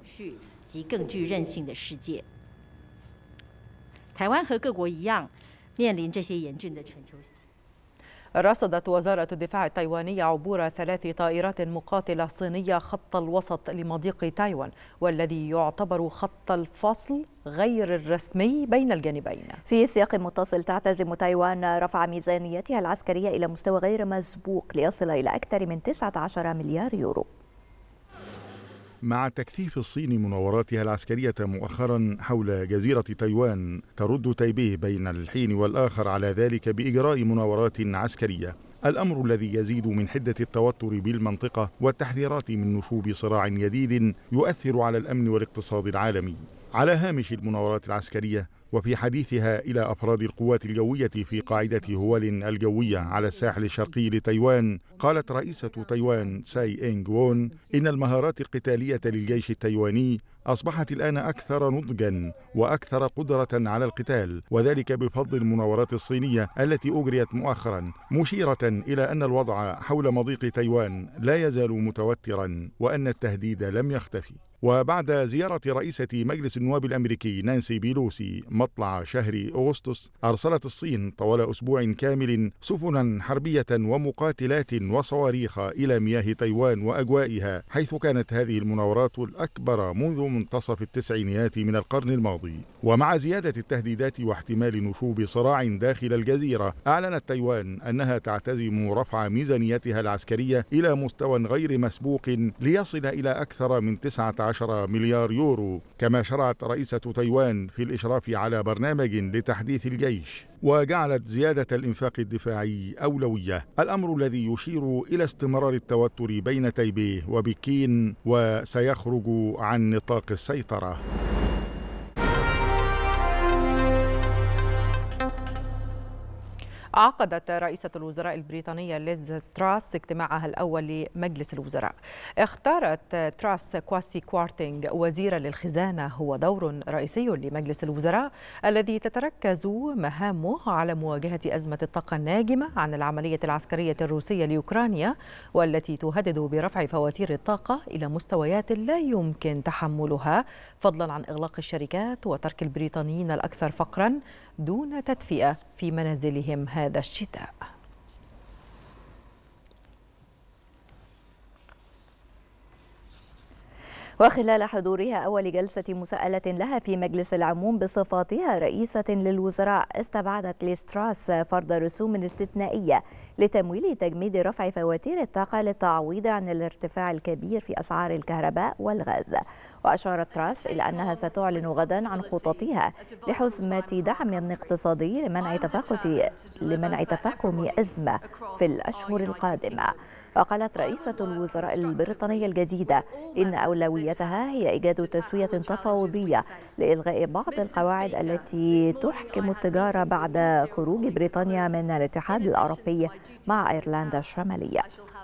رصدت وزارة الدفاع التايوانية عبور ثلاث طائرات مقاتلة صينية خط الوسط لمضيق تايوان، والذي يعتبر خط الفصل غير الرسمي بين الجانبين.
في سياق متصل، تعتزم تايوان رفع ميزانيتها العسكرية إلى مستوى غير مسبوق ليصل إلى أكثر من تسعة عشر مليار يورو.
مع تكثيف الصين مناوراتها العسكرية مؤخرا حول جزيرة تايوان، ترد تايبيه بين الحين والآخر على ذلك بإجراء مناورات عسكرية، الأمر الذي يزيد من حدة التوتر بالمنطقة والتحذيرات من نشوب صراع جديد يؤثر على الأمن والاقتصاد العالمي. على هامش المناورات العسكرية وفي حديثها إلى أفراد القوات الجوية في قاعدة هوال الجوية على الساحل الشرقي لتايوان، قالت رئيسة تايوان ساي إنغ وون إن المهارات القتالية للجيش التايواني أصبحت الآن أكثر نضجا وأكثر قدرة على القتال، وذلك بفضل المناورات الصينية التي أجريت مؤخرا، مشيرة إلى أن الوضع حول مضيق تايوان لا يزال متوترا وأن التهديد لم يختفي. وبعد زيارة رئيسة مجلس النواب الأمريكي نانسي بيلوسي مطلع شهر أغسطس، أرسلت الصين طوال أسبوع كامل سفنا حربية ومقاتلات وصواريخ إلى مياه تايوان وأجوائها، حيث كانت هذه المناورات الأكبر منذ منتصف التسعينيات من القرن الماضي. ومع زيادة التهديدات واحتمال نشوب صراع داخل الجزيرة، أعلنت تايوان أنها تعتزم رفع ميزانيتها العسكرية إلى مستوى غير مسبوق ليصل إلى أكثر من تسعة عشر مليار يورو. كما شرعت رئيسة تايوان في الإشراف على برنامج لتحديث الجيش، وجعلت زيادة الإنفاق الدفاعي أولوية، الأمر الذي يشير إلى استمرار التوتر بين تايبيه وبكين وسيخرج عن نطاق السيطرة.
عقدت رئيسة الوزراء البريطانية ليز تراس اجتماعها الأول لمجلس الوزراء. اختارت تراس كواسي كوارتينغ وزيرا للخزانة، هو دور رئيسي لمجلس الوزراء الذي تتركز مهامه على مواجهة أزمة الطاقة الناجمة عن العملية العسكرية الروسية لأوكرانيا، والتي تهدد برفع فواتير الطاقة إلى مستويات لا يمكن تحملها، فضلا عن إغلاق الشركات وترك البريطانيين الأكثر فقرا دون تدفئة في منازلهم هذا الشتاء.
وخلال حضورها أول جلسة مساءلة لها في مجلس العموم بصفتها رئيسة للوزراء، استبعدت ليز تراس فرض رسوم استثنائية لتمويل تجميد رفع فواتير الطاقة للتعويض عن الارتفاع الكبير في أسعار الكهرباء والغاز. وأشارت تراس إلى أنها ستعلن غدا عن خططها لحزمة دعم اقتصادي لمنع تفاقم لمنع تفاقم أزمة في الأشهر القادمة. وقالت رئيسة الوزراء البريطانية الجديدة إن أولويتها هي إيجاد تسوية تفاوضية لإلغاء بعض القواعد التي تحكم التجارة بعد خروج بريطانيا من الاتحاد الأوروبي مع أيرلندا الشمالية.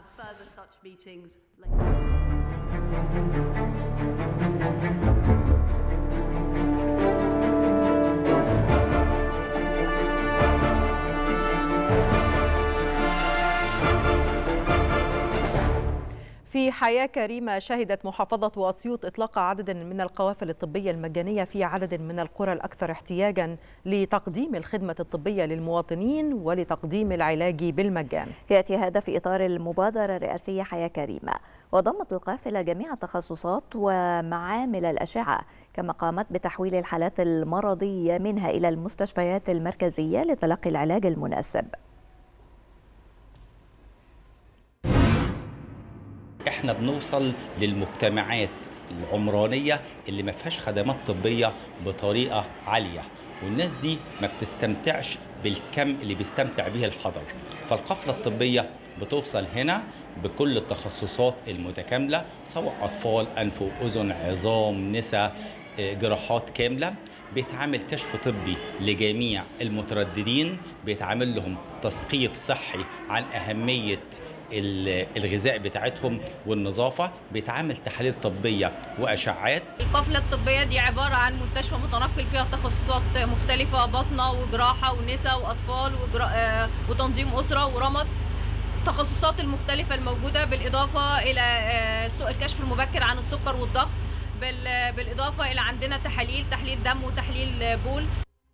في حياة كريمة، شهدت محافظة أسيوط إطلاق عدد من القوافل الطبية المجانية في عدد من القرى الأكثر احتياجا لتقديم الخدمة الطبية للمواطنين ولتقديم العلاج بالمجان.
يأتي هذا في إطار المبادرة الرئاسية حياة كريمة، وضمت القافلة جميع التخصصات ومعامل الأشعة، كما قامت بتحويل الحالات المرضية منها إلى المستشفيات المركزية لتلقي العلاج المناسب.
احنا بنوصل للمجتمعات العمرانية اللي ما فيهاش خدمات طبية بطريقة عالية، والناس دي ما بتستمتعش بالكم اللي بيستمتع به الحضر. فالقافلة الطبية بتوصل هنا بكل التخصصات المتكاملة، سواء أطفال، أنف وأذن، عظام، نساء، جراحات كاملة. بيتعمل كشف طبي لجميع المترددين، بيتعمل لهم تثقيف صحي عن أهمية الغذاء بتاعتهم والنظافة، بيتعمل تحاليل طبية وأشعات.
القافلة الطبية دي عبارة عن مستشفى متنقل فيها تخصصات مختلفة، باطنة وجراحة ونساء وأطفال وجرا... وتنظيم أسرة ورمد، التخصصات المختلفة الموجودة، بالإضافة إلى سوق الكشف المبكر عن السكر والضغط، بالإضافة إلى عندنا تحاليل تحليل دم وتحليل بول.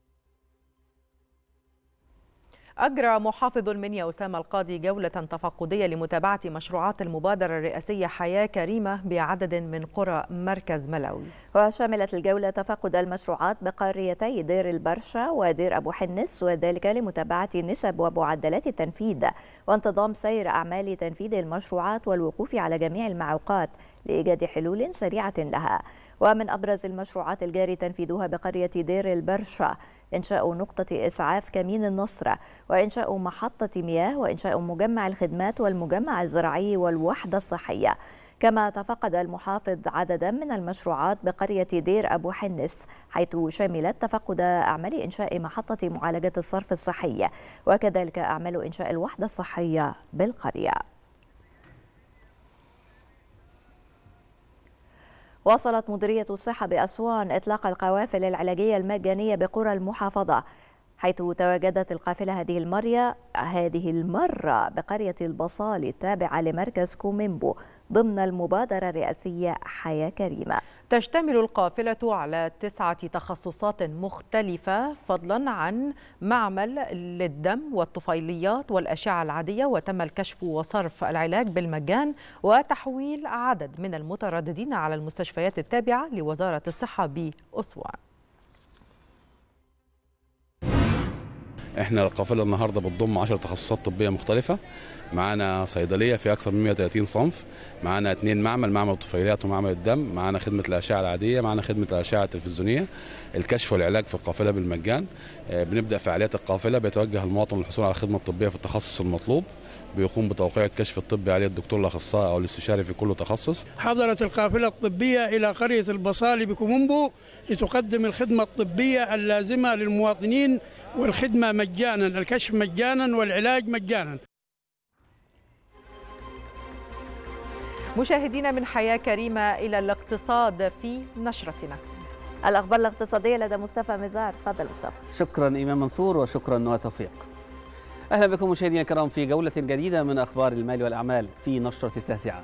أجرى محافظ المنيا أسامة القاضي جولة تفقدية لمتابعة مشروعات المبادرة الرئاسية حياة كريمة بعدد من قرى مركز ملاوي.
وشملت الجولة تفقد المشروعات بقريتي دير البرشا ودير أبو حنس، وذلك لمتابعة نسب ومعدلات التنفيذ وانتظام سير أعمال تنفيذ المشروعات والوقوف على جميع المعوقات لإيجاد حلول سريعة لها. ومن أبرز المشروعات الجاري تنفيذها بقرية دير البرشا إنشاء نقطة إسعاف كمين النصر، وإنشاء محطة مياه، وإنشاء مجمع الخدمات والمجمع الزراعي والوحدة الصحية. كما تفقد المحافظ عددا من المشروعات بقرية دير أبو حنس، حيث شملت تفقد أعمال إنشاء محطة معالجة الصرف الصحي، وكذلك أعمال إنشاء الوحدة الصحية بالقرية. واصلت مديرية الصحة بأسوان إطلاق القوافل العلاجية المجانية بقرى المحافظة، حيث تواجدت القافلة هذه المرة هذه المرة بقرية البصال التابعة لمركز كوميمبو ضمن المبادرة الرئاسية حياة كريمة.
تشتمل القافلة على تسعة تخصصات مختلفة فضلا عن معمل للدم والطفيليات والأشعة العادية، وتم الكشف وصرف العلاج بالمجان وتحويل عدد من المترددين على المستشفيات التابعة لوزارة الصحة بأسوان.
احنا القافله النهارده بتضم عشر تخصصات طبيه مختلفه، معانا صيدليه في اكثر من مئة وثلاثين صنف، معانا اثنين معمل، معمل الطفيليات ومعمل الدم، معانا خدمه الاشعه العاديه، معانا خدمه الاشعه التلفزيونيه، الكشف والعلاج في القافله بالمجان. بنبدا فعاليات القافله، بيتوجه المواطن للحصول على الخدمه الطبيه في التخصص المطلوب، بيقوم بتوقيع الكشف الطبي عليه الدكتور الاخصائي او الاستشاري في كل تخصص.
حضرت القافله الطبيه الى قريه البصال بكومومبو لتقدم الخدمه الطبيه اللازمه للمواطنين، والخدمه مجانا، الكشف مجانا والعلاج مجانا.
مشاهدينا من حياة كريمة إلى الاقتصاد في نشرتنا.
الأخبار الاقتصادية لدى مصطفى مزار. تفضل مصطفى.
شكرا إمام منصور وشكرا نوى توفيق. أهلا بكم مشاهدينا الكرام في جولة جديدة من أخبار المال والأعمال في نشرة التاسعة.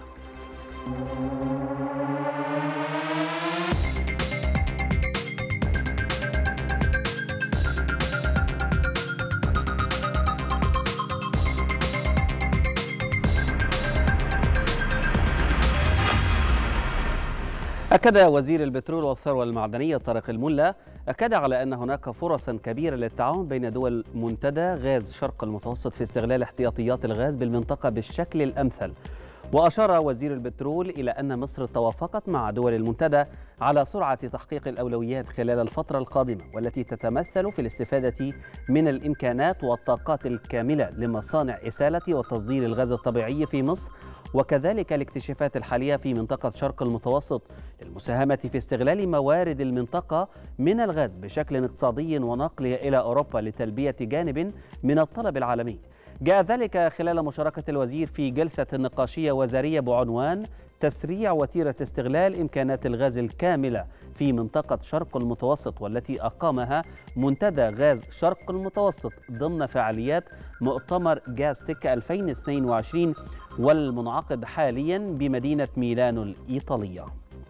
أكد وزير البترول والثروة المعدنية طارق الملا أكد على أن هناك فرصا كبيرة للتعاون بين دول منتدى غاز شرق المتوسط في استغلال احتياطيات الغاز بالمنطقة بالشكل الأمثل. وأشار وزير البترول إلى أن مصر توافقت مع دول المنتدى على سرعة تحقيق الأولويات خلال الفترة القادمة، والتي تتمثل في الاستفادة من الإمكانات والطاقات الكاملة لمصانع إسالة وتصدير الغاز الطبيعي في مصر، وكذلك الاكتشافات الحالية في منطقة شرق المتوسط للمساهمة في استغلال موارد المنطقة من الغاز بشكل اقتصادي ونقله إلى أوروبا لتلبية جانب من الطلب العالمي. جاء ذلك خلال مشاركة الوزير في جلسة نقاشية وزارية بعنوان تسريع وتيرة استغلال إمكانات الغاز الكاملة في منطقة شرق المتوسط، والتي أقامها منتدى غاز شرق المتوسط ضمن فعاليات مؤتمر جاستيك ألفين واثنين وعشرين والمنعقد حاليا بمدينة ميلانو الإيطالية.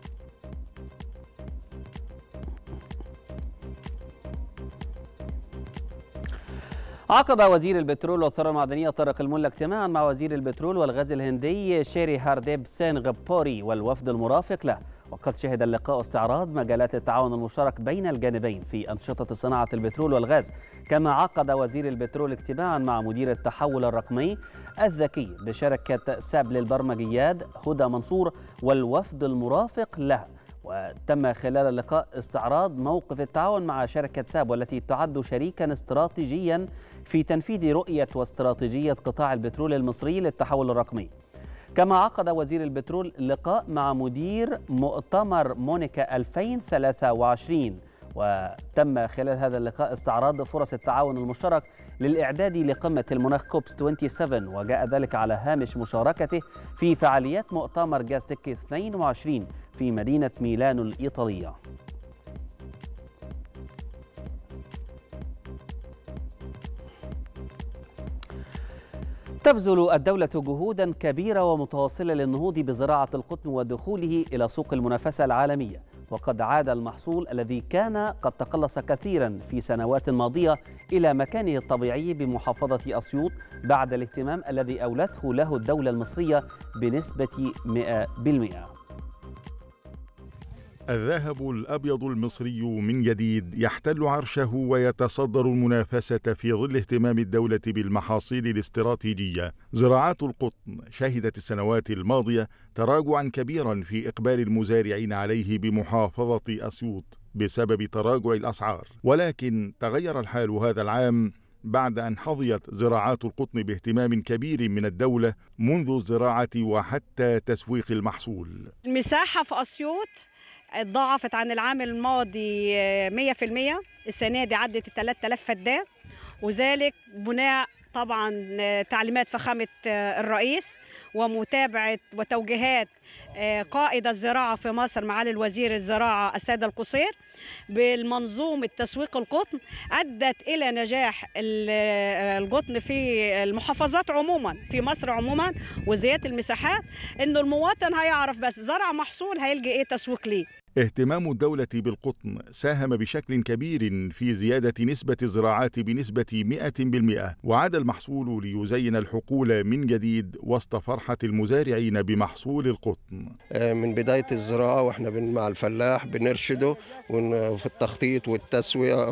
عقد وزير البترول والثروة المعدنية طارق الملا اجتماعا مع وزير البترول والغاز الهندي شيري هارديب سينغابوري والوفد المرافق له، وقد شهد اللقاء استعراض مجالات التعاون المشترك بين الجانبين في أنشطة صناعة البترول والغاز. كما عقد وزير البترول اجتماعا مع مدير التحول الرقمي الذكي بشركة ساب للبرمجيات هدى منصور والوفد المرافق له. وتم خلال اللقاء استعراض موقف التعاون مع شركة ساب، والتي تعد شريكا استراتيجيا في تنفيذ رؤية واستراتيجية قطاع البترول المصري للتحول الرقمي. كما عقد وزير البترول لقاء مع مدير مؤتمر مونيكا ألفين وثلاثة وعشرين وتم خلال هذا اللقاء استعراض فرص التعاون المشترك للإعداد لقمة المناخ كوب سبعة وعشرين، وجاء ذلك على هامش مشاركته في فعاليات مؤتمر جاستيك اثنين وعشرين في مدينة ميلانو الإيطالية. تبذل الدولة جهودا كبيرة ومتواصلة للنهوض بزراعة القطن ودخوله إلى سوق المنافسة العالمية، وقد عاد المحصول الذي كان قد تقلص كثيرا في سنوات ماضية إلى مكانه الطبيعي بمحافظة أسيوط بعد الاهتمام الذي أولته له الدولة المصرية بنسبة مئة بالمئة.
الذهب الأبيض المصري من جديد يحتل عرشه ويتصدر المنافسة في ظل اهتمام الدولة بالمحاصيل الاستراتيجية. زراعات القطن شهدت السنوات الماضية تراجعا كبيرا في إقبال المزارعين عليه بمحافظة أسيوط بسبب تراجع الأسعار، ولكن تغير الحال هذا العام بعد أن حظيت زراعات القطن باهتمام كبير من الدولة منذ الزراعة وحتى تسويق المحصول.
المساحة في أسيوط اتضاعفت عن العام الماضي مئة بالمئة، السنة دي عدت ثلاثة آلاف فدان، وذلك بناء طبعا تعليمات فخامة الرئيس ومتابعة وتوجيهات قائد الزراعة في مصر معالي الوزير الزراعة السيد القصير بالمنظومة تسويق القطن، أدت إلى نجاح القطن في المحافظات عموما في مصر عموما وزيادة المساحات، إنه المواطن هيعرف بس زرع محصول هيلقى إيه تسويق ليه.
اهتمام الدولة بالقطن ساهم بشكل كبير في زيادة نسبة الزراعات بنسبة مئة بالمئة، وعاد المحصول ليزين الحقول من جديد وسط فرحة المزارعين بمحصول القطن.
من بداية الزراعة واحنا مع الفلاح بنرشده في التخطيط والتسوية،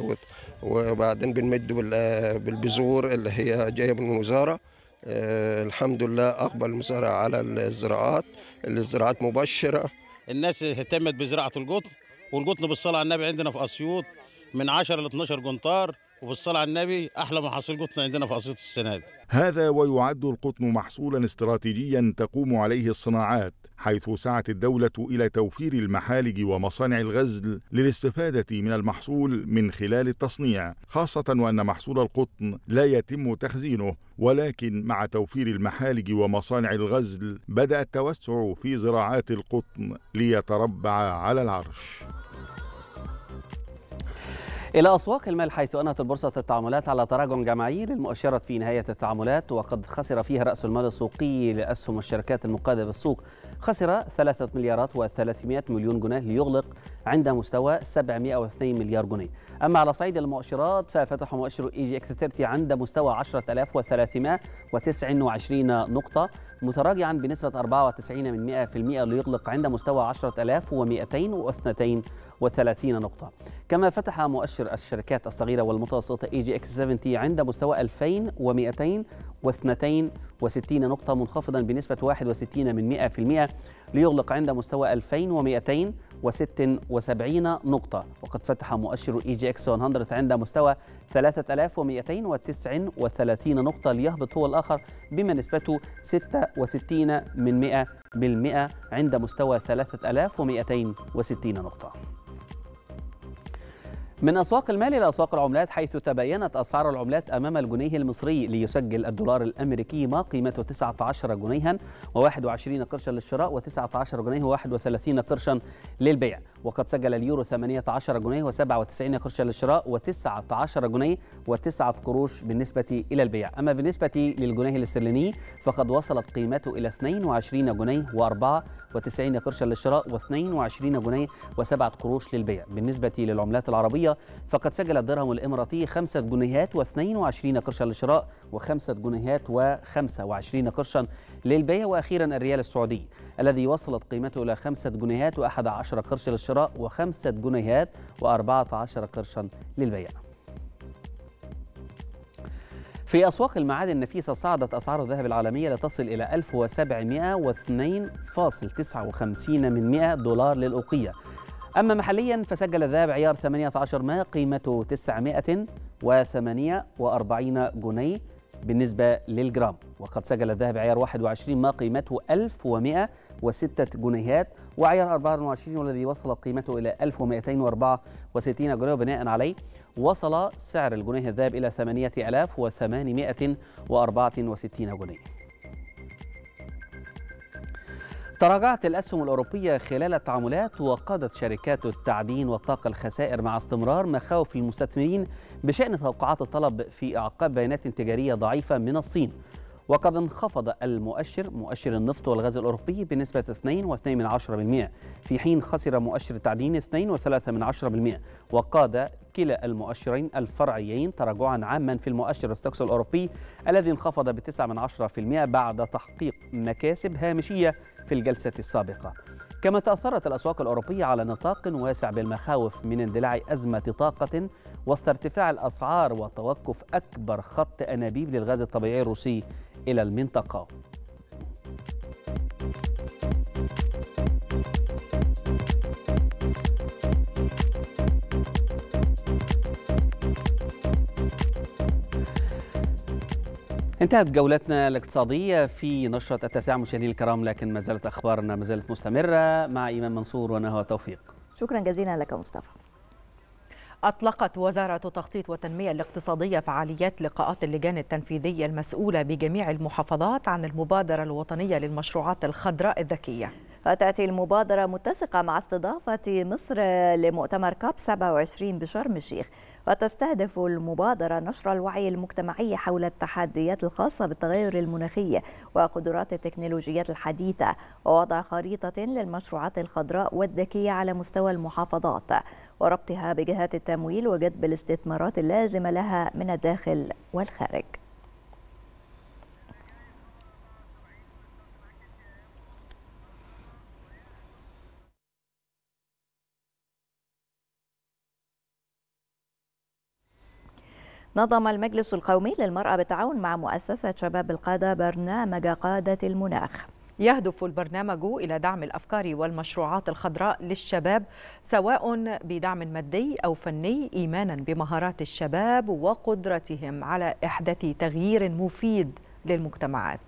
وبعدين بنمد بالبذور اللي هي جاية من الوزارة. الحمد لله أقبل المزارع على الزراعات، الزراعات مبشرة.
الناس اهتمت بزراعة القطن، والقطن بالصلاة على النبي عندنا في أسيوط من عشرة ل اثناشر جنطار، وفي الصلاة على النبي أحلى محاصيل قطن عندنا في أسيوط السنة دي.
هذا ويعد القطن محصولا استراتيجيا تقوم عليه الصناعات، حيث سعت الدولة إلى توفير المحالج ومصانع الغزل للاستفادة من المحصول من خلال التصنيع، خاصة وأن محصول القطن لا يتم تخزينه، ولكن مع توفير المحالج ومصانع الغزل بدأ التوسع في زراعات القطن ليتربع على العرش.
إلى أسواق المال، حيث أنهت البورصة التعاملات على تراجع جماعي للمؤشرات في نهاية التعاملات، وقد خسر فيها رأس المال السوقي لأسهم والشركات المقادة بالسوق، خسر ثلاثة مليارات وثلاثمئة مليون جنيه ليغلق عند مستوى سبعمئة واثنين مليار جنيه. أما على صعيد المؤشرات ففتح مؤشر إي جي إكس ثلاثين عند مستوى عشرة آلاف وثلاثمئة وتسعة وعشرين نقطة متراجعا بنسبة أربعة وتسعين من مئة بالمئة ليغلق عند مستوى عشرة آلاف ومئتين واثنين وثلاثين نقطة. كما فتح مؤشر الشركات الصغيرة والمتوسطة إي جي إكس سبعين عند مستوى ألفين ومئتين واثنين وستين نقطة منخفضا بنسبة واحد وستين من مئة بالمئة ليغلق عند مستوى ألفين ومئتين وستة وسبعين نقطة. وقد فتح مؤشر إي جي إكس مئة عند مستوى ثلاثة آلاف ومئتين وتسعة وثلاثين نقطة ليهبط هو الآخر بما نسبته ستة وستين من مئة بالمئة عند مستوى ثلاثة آلاف ومئتين وستين نقطة. من أسواق المال إلى أسواق العملات، حيث تباينت أسعار العملات أمام الجنيه المصري، ليسجل الدولار الأمريكي ما قيمته تسعة عشر جنيها وواحد وعشرين قرشا للشراء وتسعة عشر جنيه وواحد وثلاثين قرشا للبيع. وقد سجل اليورو ثمانية عشر جنيه وسبعة وتسعين قرشا للشراء وتسعة عشر جنيه وتسعة قروش بالنسبة إلى البيع. أما بالنسبة للجنيه الاسترليني فقد وصلت قيمته إلى اثنين وعشرين جنيه وأربعة وتسعين قرشا للشراء واثنين وعشرين جنيه وسبعة قروش للبيع. بالنسبة للعملات العربية فقد سجل الدرهم الإماراتي خمسة جنيهات واثنين وعشرين قرشا للشراء وخمسة جنيهات وخمسة وعشرين قرشا للبيع. وأخيرا الريال السعودي الذي وصلت قيمته إلى خمسة جنيهات وأحد عشر قرشا للشراء وخمسة جنيهات وأربعة عشر قرشا للبيع. في أسواق المعادن النفيسة صعدت أسعار الذهب العالمية لتصل إلى ألف وسبعمئة واثنين فاصلة تسعة وخمسين من مئة دولار للأوقية. أما محليا فسجل الذهب عيار ثمانية عشر ما قيمته تسعمئة وثمانية وأربعين جنيه بالنسبة للجرام. وقد سجل الذهب عيار واحد وعشرين ما قيمته ألف ومئة وستة جنيهات، وعيار أربعة وعشرين والذي وصلت قيمته إلى ألف ومئتين وأربعة وستين جنيه، وبناء عليه وصل سعر الجنيه الذهب إلى ثمانية آلاف وثمانمئة وأربعة وستين جنيه. تراجعت الأسهم الأوروبية خلال التعاملات، وقادت شركات التعدين والطاقة الخسائر مع استمرار مخاوف المستثمرين بشأن توقعات الطلب في أعقاب بيانات تجارية ضعيفة من الصين. وقد انخفض المؤشر مؤشر النفط والغاز الأوروبي بنسبة اثنين فاصلة اثنين بالمئة، في حين خسر مؤشر التعدين اثنين فاصلة ثلاثة بالمئة. وقاد كلا المؤشرين الفرعيين تراجعا عاما في المؤشر الستوكس الأوروبي الذي انخفض ب تسعة بالمئة بعد تحقيق مكاسب هامشية في الجلسة السابقة. كما تأثرت الأسواق الأوروبية على نطاق واسع بالمخاوف من اندلاع أزمة طاقة وسط ارتفاع الأسعار وتوقف أكبر خط أنابيب للغاز الطبيعي الروسي إلى المنطقة. انتهت جولتنا الاقتصادية في نشرة التاسعة مشاهدينا الكرام، لكن ما زالت أخبارنا ما زالت مستمرة مع إيمان منصور ونهى توفيق.
شكرا جزيلا لك مصطفى.
أطلقت وزارة التخطيط والتنمية الاقتصادية فعاليات لقاءات اللجان التنفيذية المسؤولة بجميع المحافظات عن المبادرة الوطنية للمشروعات الخضراء الذكية.
فتأتي المبادرة متسقة مع استضافة مصر لمؤتمر كاب سبعة وعشرين بشرم الشيخ، وتستهدف المبادرة نشر الوعي المجتمعي حول التحديات الخاصة بالتغير المناخي وقدرات التكنولوجيات الحديثة، ووضع خريطة للمشروعات الخضراء والذكية على مستوى المحافظات، وربطها بجهات التمويل وجذب الاستثمارات اللازمة لها من الداخل والخارج. نظم المجلس القومي للمرأة بالتعاون مع مؤسسة شباب القادة برنامج قادة المناخ.
يهدف البرنامج إلى دعم الأفكار والمشروعات الخضراء للشباب، سواء بدعم مادي أو فني، إيمانا بمهارات الشباب وقدرتهم على إحداث تغيير مفيد للمجتمعات.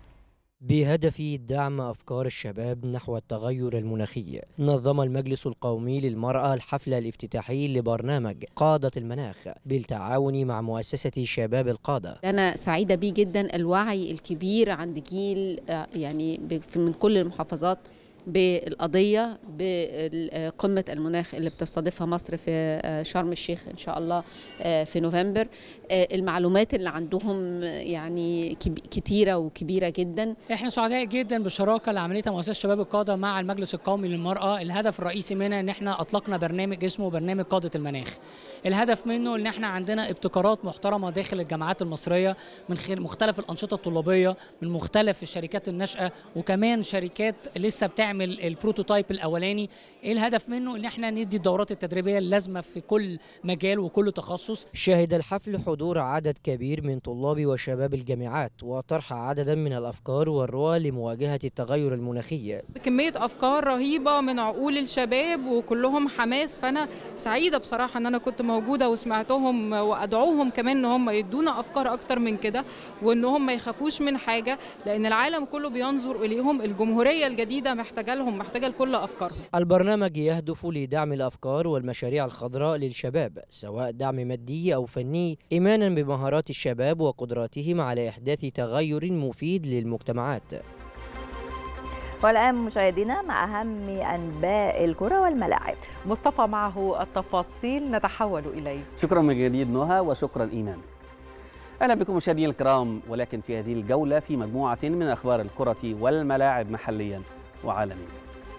بهدف دعم أفكار الشباب نحو التغير المناخي، نظم المجلس القومي للمرأة الحفل الافتتاحي لبرنامج قادة المناخ بالتعاون مع مؤسسة شباب القادة.
أنا سعيدة بيه جدا، الوعي الكبير عند جيل يعني من كل المحافظات بالقضية بقمة المناخ اللي بتستضيفها مصر في شرم الشيخ إن شاء الله في نوفمبر. المعلومات اللي عندهم يعني كتيرة وكبيرة جدا.
احنا سعداء جدا بالشراكة اللي عملتها مؤسسة شباب القادة مع المجلس القومي للمرأة. الهدف الرئيسي منها ان احنا اطلقنا برنامج اسمه برنامج قادة المناخ. الهدف منه ان احنا عندنا ابتكارات محترمة داخل الجامعات المصرية من مختلف الأنشطة الطلابية، من مختلف الشركات الناشئة، وكمان شركات لسه بتعمل البروتوتايب الاولاني. ايه الهدف منه؟ ان احنا ندي الدورات التدريبيه اللازمه في كل مجال وكل تخصص.
شهد الحفل حضور عدد كبير من طلاب وشباب الجامعات وطرح عددا من الافكار والرؤى لمواجهه التغير المناخي.
كميه افكار رهيبه من عقول الشباب وكلهم حماس، فانا سعيده بصراحه ان انا كنت موجوده وسمعتهم، وادعوهم كمان ان هم يدونا افكار اكتر من كده، وان هم ما يخافوش من حاجه، لان العالم كله بينظر اليهم. الجمهوريه الجديده محتاجه لهم، محتاجه لكل افكارهم.
البرنامج يهدف لدعم الافكار والمشاريع الخضراء للشباب، سواء دعم مادي او فني، ايمانا بمهارات الشباب وقدراتهم على احداث تغير مفيد للمجتمعات.
والآن مشاهدينا مع أهم أنباء الكرة والملاعب.
مصطفى معه التفاصيل، نتحول إليه.
شكرا من جديد نهى، وشكرا إيمان. أهلا بكم مشاهدينا الكرام، ولكن في هذه الجولة في مجموعة من أخبار الكرة والملاعب محليا وعالميا.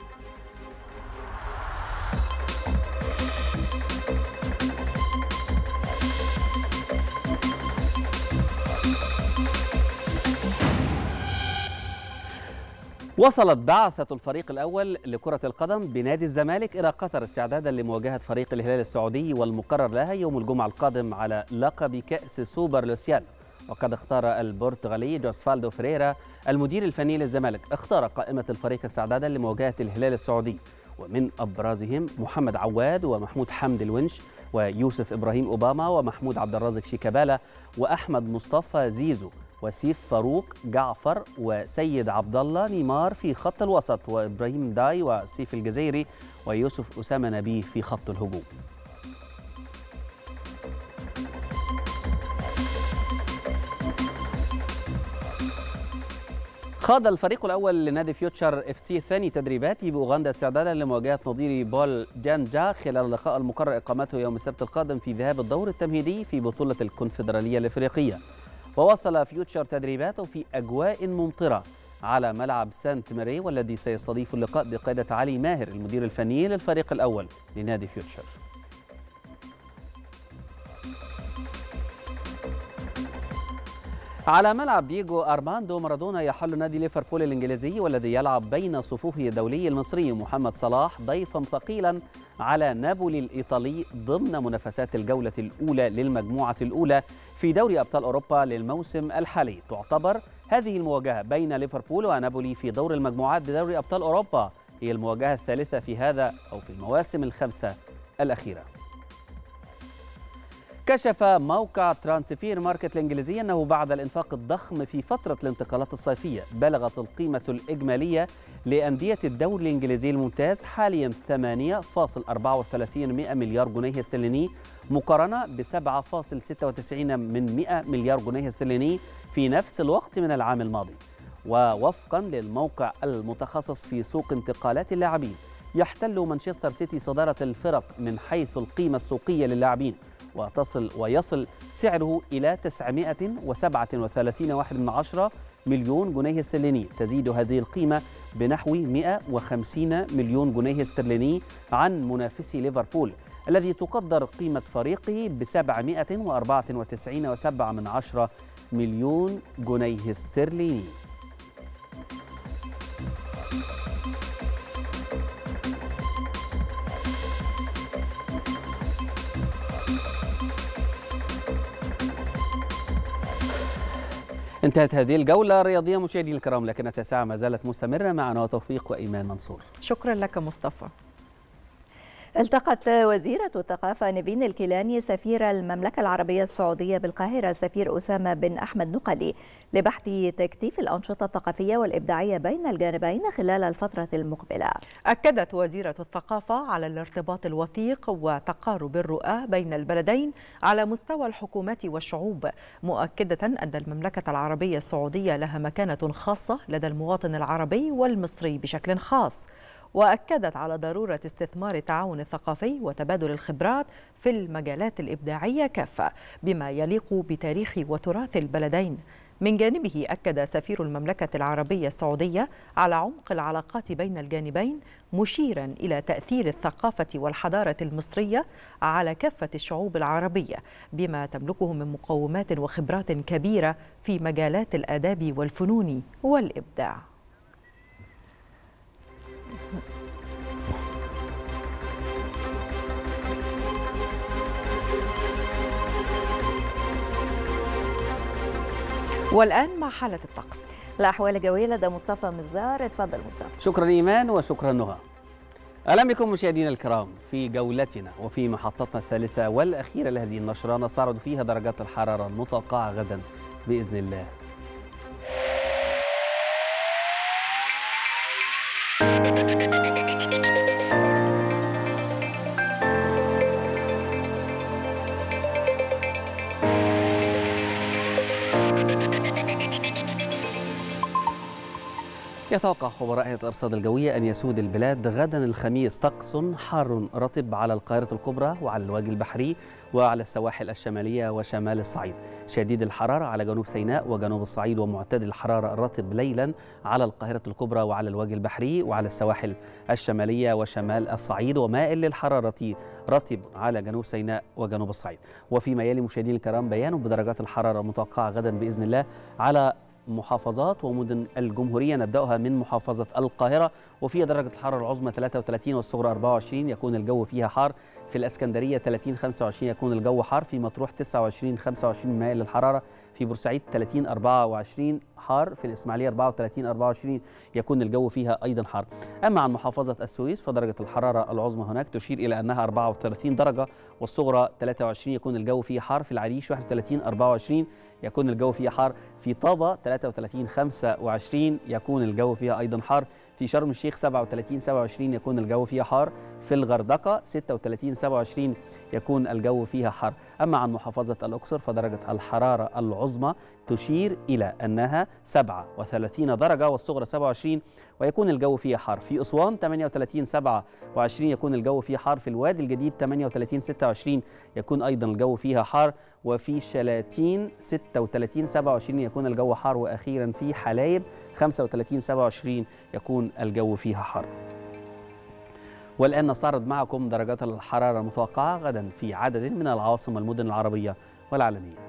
وصلت بعثة الفريق الأول لكرة القدم بنادي الزمالك إلى قطر استعدادا لمواجهة فريق الهلال السعودي، والمقرر لها يوم الجمعة القادم على لقب كأس سوبر لوسيال. وقد اختار البرتغالي جوسفالدو فريرا المدير الفني للزمالك اختار قائمة الفريق استعدادا لمواجهة الهلال السعودي، ومن أبرزهم محمد عواد ومحمود حمد الونش ويوسف إبراهيم أوباما ومحمود عبد الرازق شيكابالا وأحمد مصطفى زيزو وسيف فاروق جعفر وسيد عبد الله نيمار في خط الوسط، وإبراهيم داي وسيف الجزيري ويوسف أسامة نبيه في خط الهجوم. خاض الفريق الأول لنادي فيوتشر اف سي ثاني تدريباته بأوغندا استعدادا لمواجهة نظيره بول جانجا خلال اللقاء المقرر إقامته يوم السبت القادم في ذهاب الدور التمهيدي في بطولة الكونفدرالية الإفريقية. وواصل فيوتشر تدريباته في أجواء ممطرة على ملعب سانت ماري، والذي سيستضيف اللقاء بقيادة علي ماهر المدير الفني للفريق الأول لنادي فيوتشر. على ملعب دييغو أرماندو مارادونا يحل نادي ليفربول الإنجليزي، والذي يلعب بين صفوفه الدولي المصري محمد صلاح ضيفا ثقيلا على نابولي الإيطالي ضمن منافسات الجولة الأولى للمجموعة الأولى في دوري أبطال أوروبا للموسم الحالي. تعتبر هذه المواجهة بين ليفربول ونابولي في دور المجموعات بدوري أبطال أوروبا هي المواجهة الثالثة في هذا أو في المواسم الخمسة الأخيرة. كشف موقع ترانسفير ماركت الإنجليزي أنه بعد الإنفاق الضخم في فترة الانتقالات الصيفية بلغت القيمة الإجمالية لأندية الدوري الإنجليزي الممتاز حاليا ثمانية فاصلة أربعة وثلاثين مليار جنيه استرليني مقارنة ب سبعة فاصلة ستة وتسعين من مئة مليار جنيه استرليني في نفس الوقت من العام الماضي. ووفقا للموقع المتخصص في سوق انتقالات اللاعبين، يحتل مانشستر سيتي صدارة الفرق من حيث القيمة السوقية للاعبين، وتصل ويصل سعره إلى تسعمئة وسبعة وثلاثين واحد من عشرة مليون جنيه استرليني. تزيد هذه القيمة بنحو مئة وخمسين مليون جنيه استرليني عن منافسي ليفربول الذي تقدر قيمة فريقه ب سبعمئة وأربعة وتسعين فاصلة سبعة من عشرة مليون جنيه استرليني. انتهت هذه الجولة الرياضية مشاهدينا الكرام، لكن التاسعة ما زالت مستمرة معنا وتوفيق وإيمان منصور.
شكرا لك مصطفى.
التقت وزيرة الثقافة نيفين الكيلاني سفير المملكة العربية السعودية بالقاهرة السفير أسامة بن أحمد نقلي لبحث تكثيف الأنشطة الثقافية والإبداعية بين الجانبين خلال الفترة المقبلة.
أكدت وزيرة الثقافة على الارتباط الوثيق وتقارب الرؤى بين البلدين على مستوى الحكومات والشعوب، مؤكدة أن المملكة العربية السعودية لها مكانة خاصة لدى المواطن العربي والمصري بشكل خاص. وأكدت على ضرورة استثمار التعاون الثقافي وتبادل الخبرات في المجالات الإبداعية كافة بما يليق بتاريخ وتراث البلدين. من جانبه أكد سفير المملكة العربية السعودية على عمق العلاقات بين الجانبين، مشيرا إلى تأثير الثقافة والحضارة المصرية على كافة الشعوب العربية بما تملكه من مقومات وخبرات كبيرة في مجالات الآداب والفنون والإبداع. والآن مع حالة الطقس.
الأحوال الجوية لدى مصطفى مزار. اتفضل مصطفى.
شكرا إيمان وشكرا نهى. أهلا بكم مشاهدينا الكرام في جولتنا وفي محطتنا الثالثة والأخيرة لهذه النشرة، نستعرض فيها درجات الحرارة المتوقعة غدا بإذن الله. يتوقع خبراء هيئة الأرصاد الجوية أن يسود البلاد غدا الخميس طقس حار رطب على القاهرة الكبرى وعلى الوجه البحري وعلى السواحل الشمالية وشمال الصعيد، شديد الحرارة على جنوب سيناء وجنوب الصعيد، ومعتدل الحرارة الرطب ليلا على القاهرة الكبرى وعلى الوجه البحري وعلى السواحل الشمالية وشمال الصعيد، ومائل للحرارة رطب على جنوب سيناء وجنوب الصعيد. وفيما يلي مشاهدينا الكرام بيان بدرجات الحرارة المتوقعة غدا بإذن الله على محافظات ومدن الجمهورية. نبدأها من محافظة القاهرة وفيها درجة الحرارة العظمى ثلاثة وثلاثين والصغرى أربعة وعشرين، يكون الجو فيها حار. في الإسكندرية ثلاثين خمسة وعشرين يكون الجو حار. في مطروح تسعة وعشرين خمسة وعشرين مائل للحرارة. في بورسعيد ثلاثين أربعة وعشرين حار، في الإسماعيلية أربعة وثلاثين أربعة وعشرين يكون الجو فيها أيضا حار. أما عن محافظة السويس فدرجة الحرارة العظمى هناك تشير إلى أنها أربعة وثلاثين درجة والصغرى ثلاثة وعشرين يكون الجو فيها حار. في العريش واحد وثلاثين أربعة وعشرين يكون الجو فيها حار. في طابة ثلاثة وثلاثين خمسة وعشرين يكون الجو فيها أيضا حار. في شرم الشيخ سبعة وثلاثين سبعة وعشرين يكون الجو فيها حار. في الغردقة ستة وثلاثين سبعة وعشرين يكون الجو فيها حار. أما عن محافظة الأقصر فدرجة الحرارة العظمى تشير إلى أنها سبعة وثلاثين درجة والصغرى سبعة وعشرين ويكون الجو فيها حار. في أسوان ثمانية وثلاثين سبعة وعشرين يكون الجو فيها حار. في الوادي الجديد ثمانية وثلاثين ستة وعشرين يكون أيضا الجو فيها حار. وفي شلاتين ستة وثلاثين سبعة وعشرين يكون الجو حار. وأخيرا في حلايب خمسة وثلاثين سبعة وعشرين يكون الجو فيها حار. والآن نستعرض معكم درجات الحرارة المتوقعة غدا في عدد من العواصم والمدن العربية والعالمية.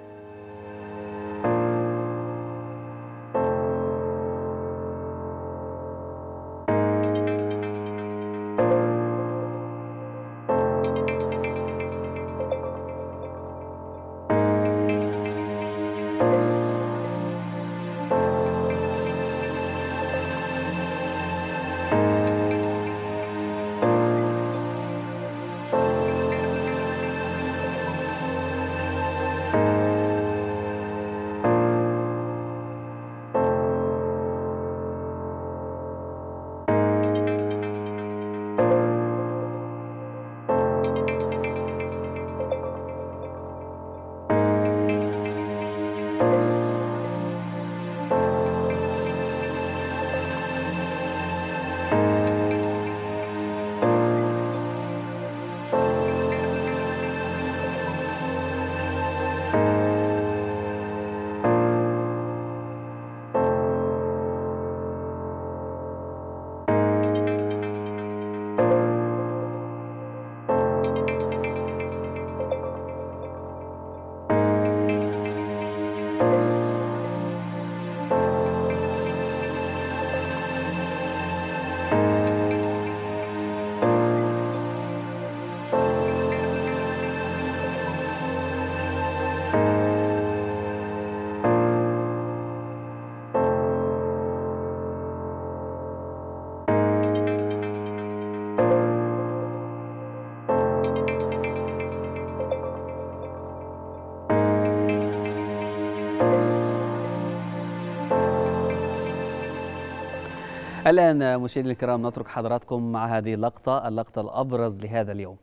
الآن مشاهدينا الكرام نترك حضراتكم مع هذه اللقطة، اللقطة الأبرز لهذا اليوم.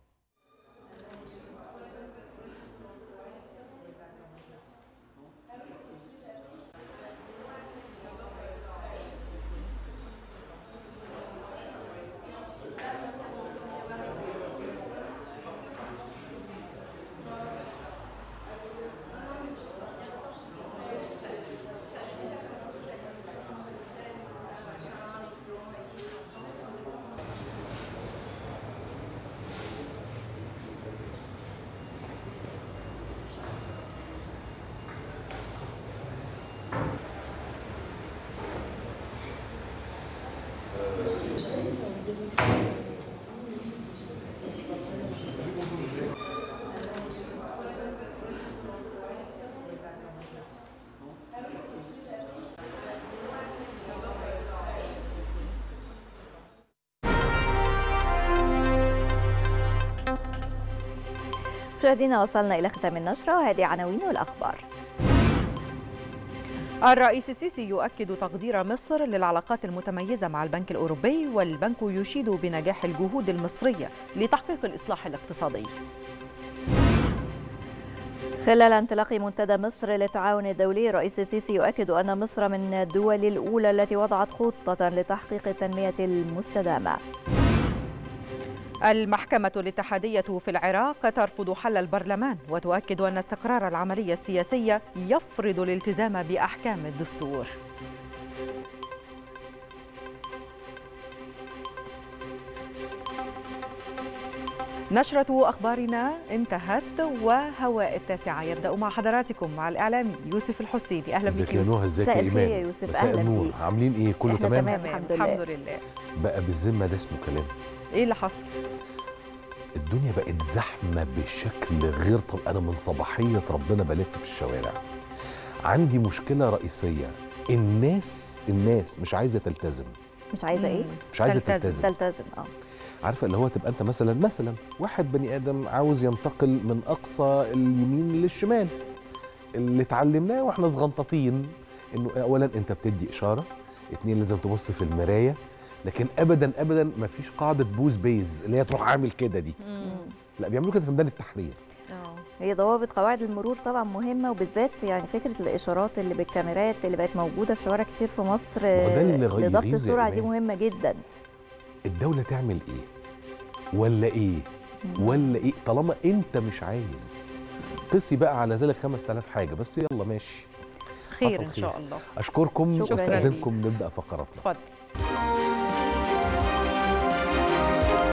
مشاهدينا وصلنا إلى ختام النشرة وهذه عناوين الأخبار.
الرئيس السيسي يؤكد تقدير مصر للعلاقات المتميزة مع البنك الأوروبي، والبنك يشيد بنجاح الجهود المصرية لتحقيق الإصلاح الاقتصادي.
خلال انطلاق منتدى مصر للتعاون الدولي، الرئيس السيسي يؤكد أن مصر من الدول الأولى التي وضعت خطة لتحقيق التنمية المستدامة.
المحكمة الاتحادية في العراق ترفض حل البرلمان وتؤكد أن استقرار العملية السياسية يفرض الالتزام بأحكام الدستور. نشرة أخبارنا انتهت وهواء التاسعة يبدأ مع حضراتكم مع الإعلامي يوسف الحسيني. أهلا بك
ازيك يا نهى؟ ازيك يا إيمان؟ مساء النور، عاملين إيه؟ كله تمام؟
تمام الحمد لله. الحمد لله.
بقى بالذمة ده اسمه كلام؟
إيه اللي حصل؟
الدنيا بقت زحمة بشكل غير طب. أنا من صباحية ربنا بلف في الشوارع عندي مشكله رئيسيه، الناس الناس مش عايزه تلتزم.
مش عايزه ايه؟
مش عايزه
تلتزم.
تلتزم
تلتزم اه
عارفه اللي هو تبقى انت مثلا مثلا واحد بني ادم عاوز ينتقل من اقصى اليمين للشمال. اللي اتعلمناه واحنا صغنطاطين انه اولا انت بتدي اشاره، اتنين لازم تبص في المرايه، لكن ابدا ابدا ما فيش قاعده بوز بيز اللي هي تروح عامل كده دي. مم. لا بيعملوا كده في ميدان التحرير.
اه هي ضوابط قواعد المرور طبعا مهمه، وبالذات يعني فكره الاشارات اللي بالكاميرات اللي بقت موجوده في شوارع كتير في مصر لضبط السرعه دي مهمه جدا.
الدوله تعمل ايه ولا ايه مم. ولا ايه طالما انت مش عايز قسي بقى على ذلك خمسة آلاف حاجه، بس يلا ماشي
خير ان شاء الله.
اشكركم واستاذنكم نبدا فقراتنا.
اتفضل.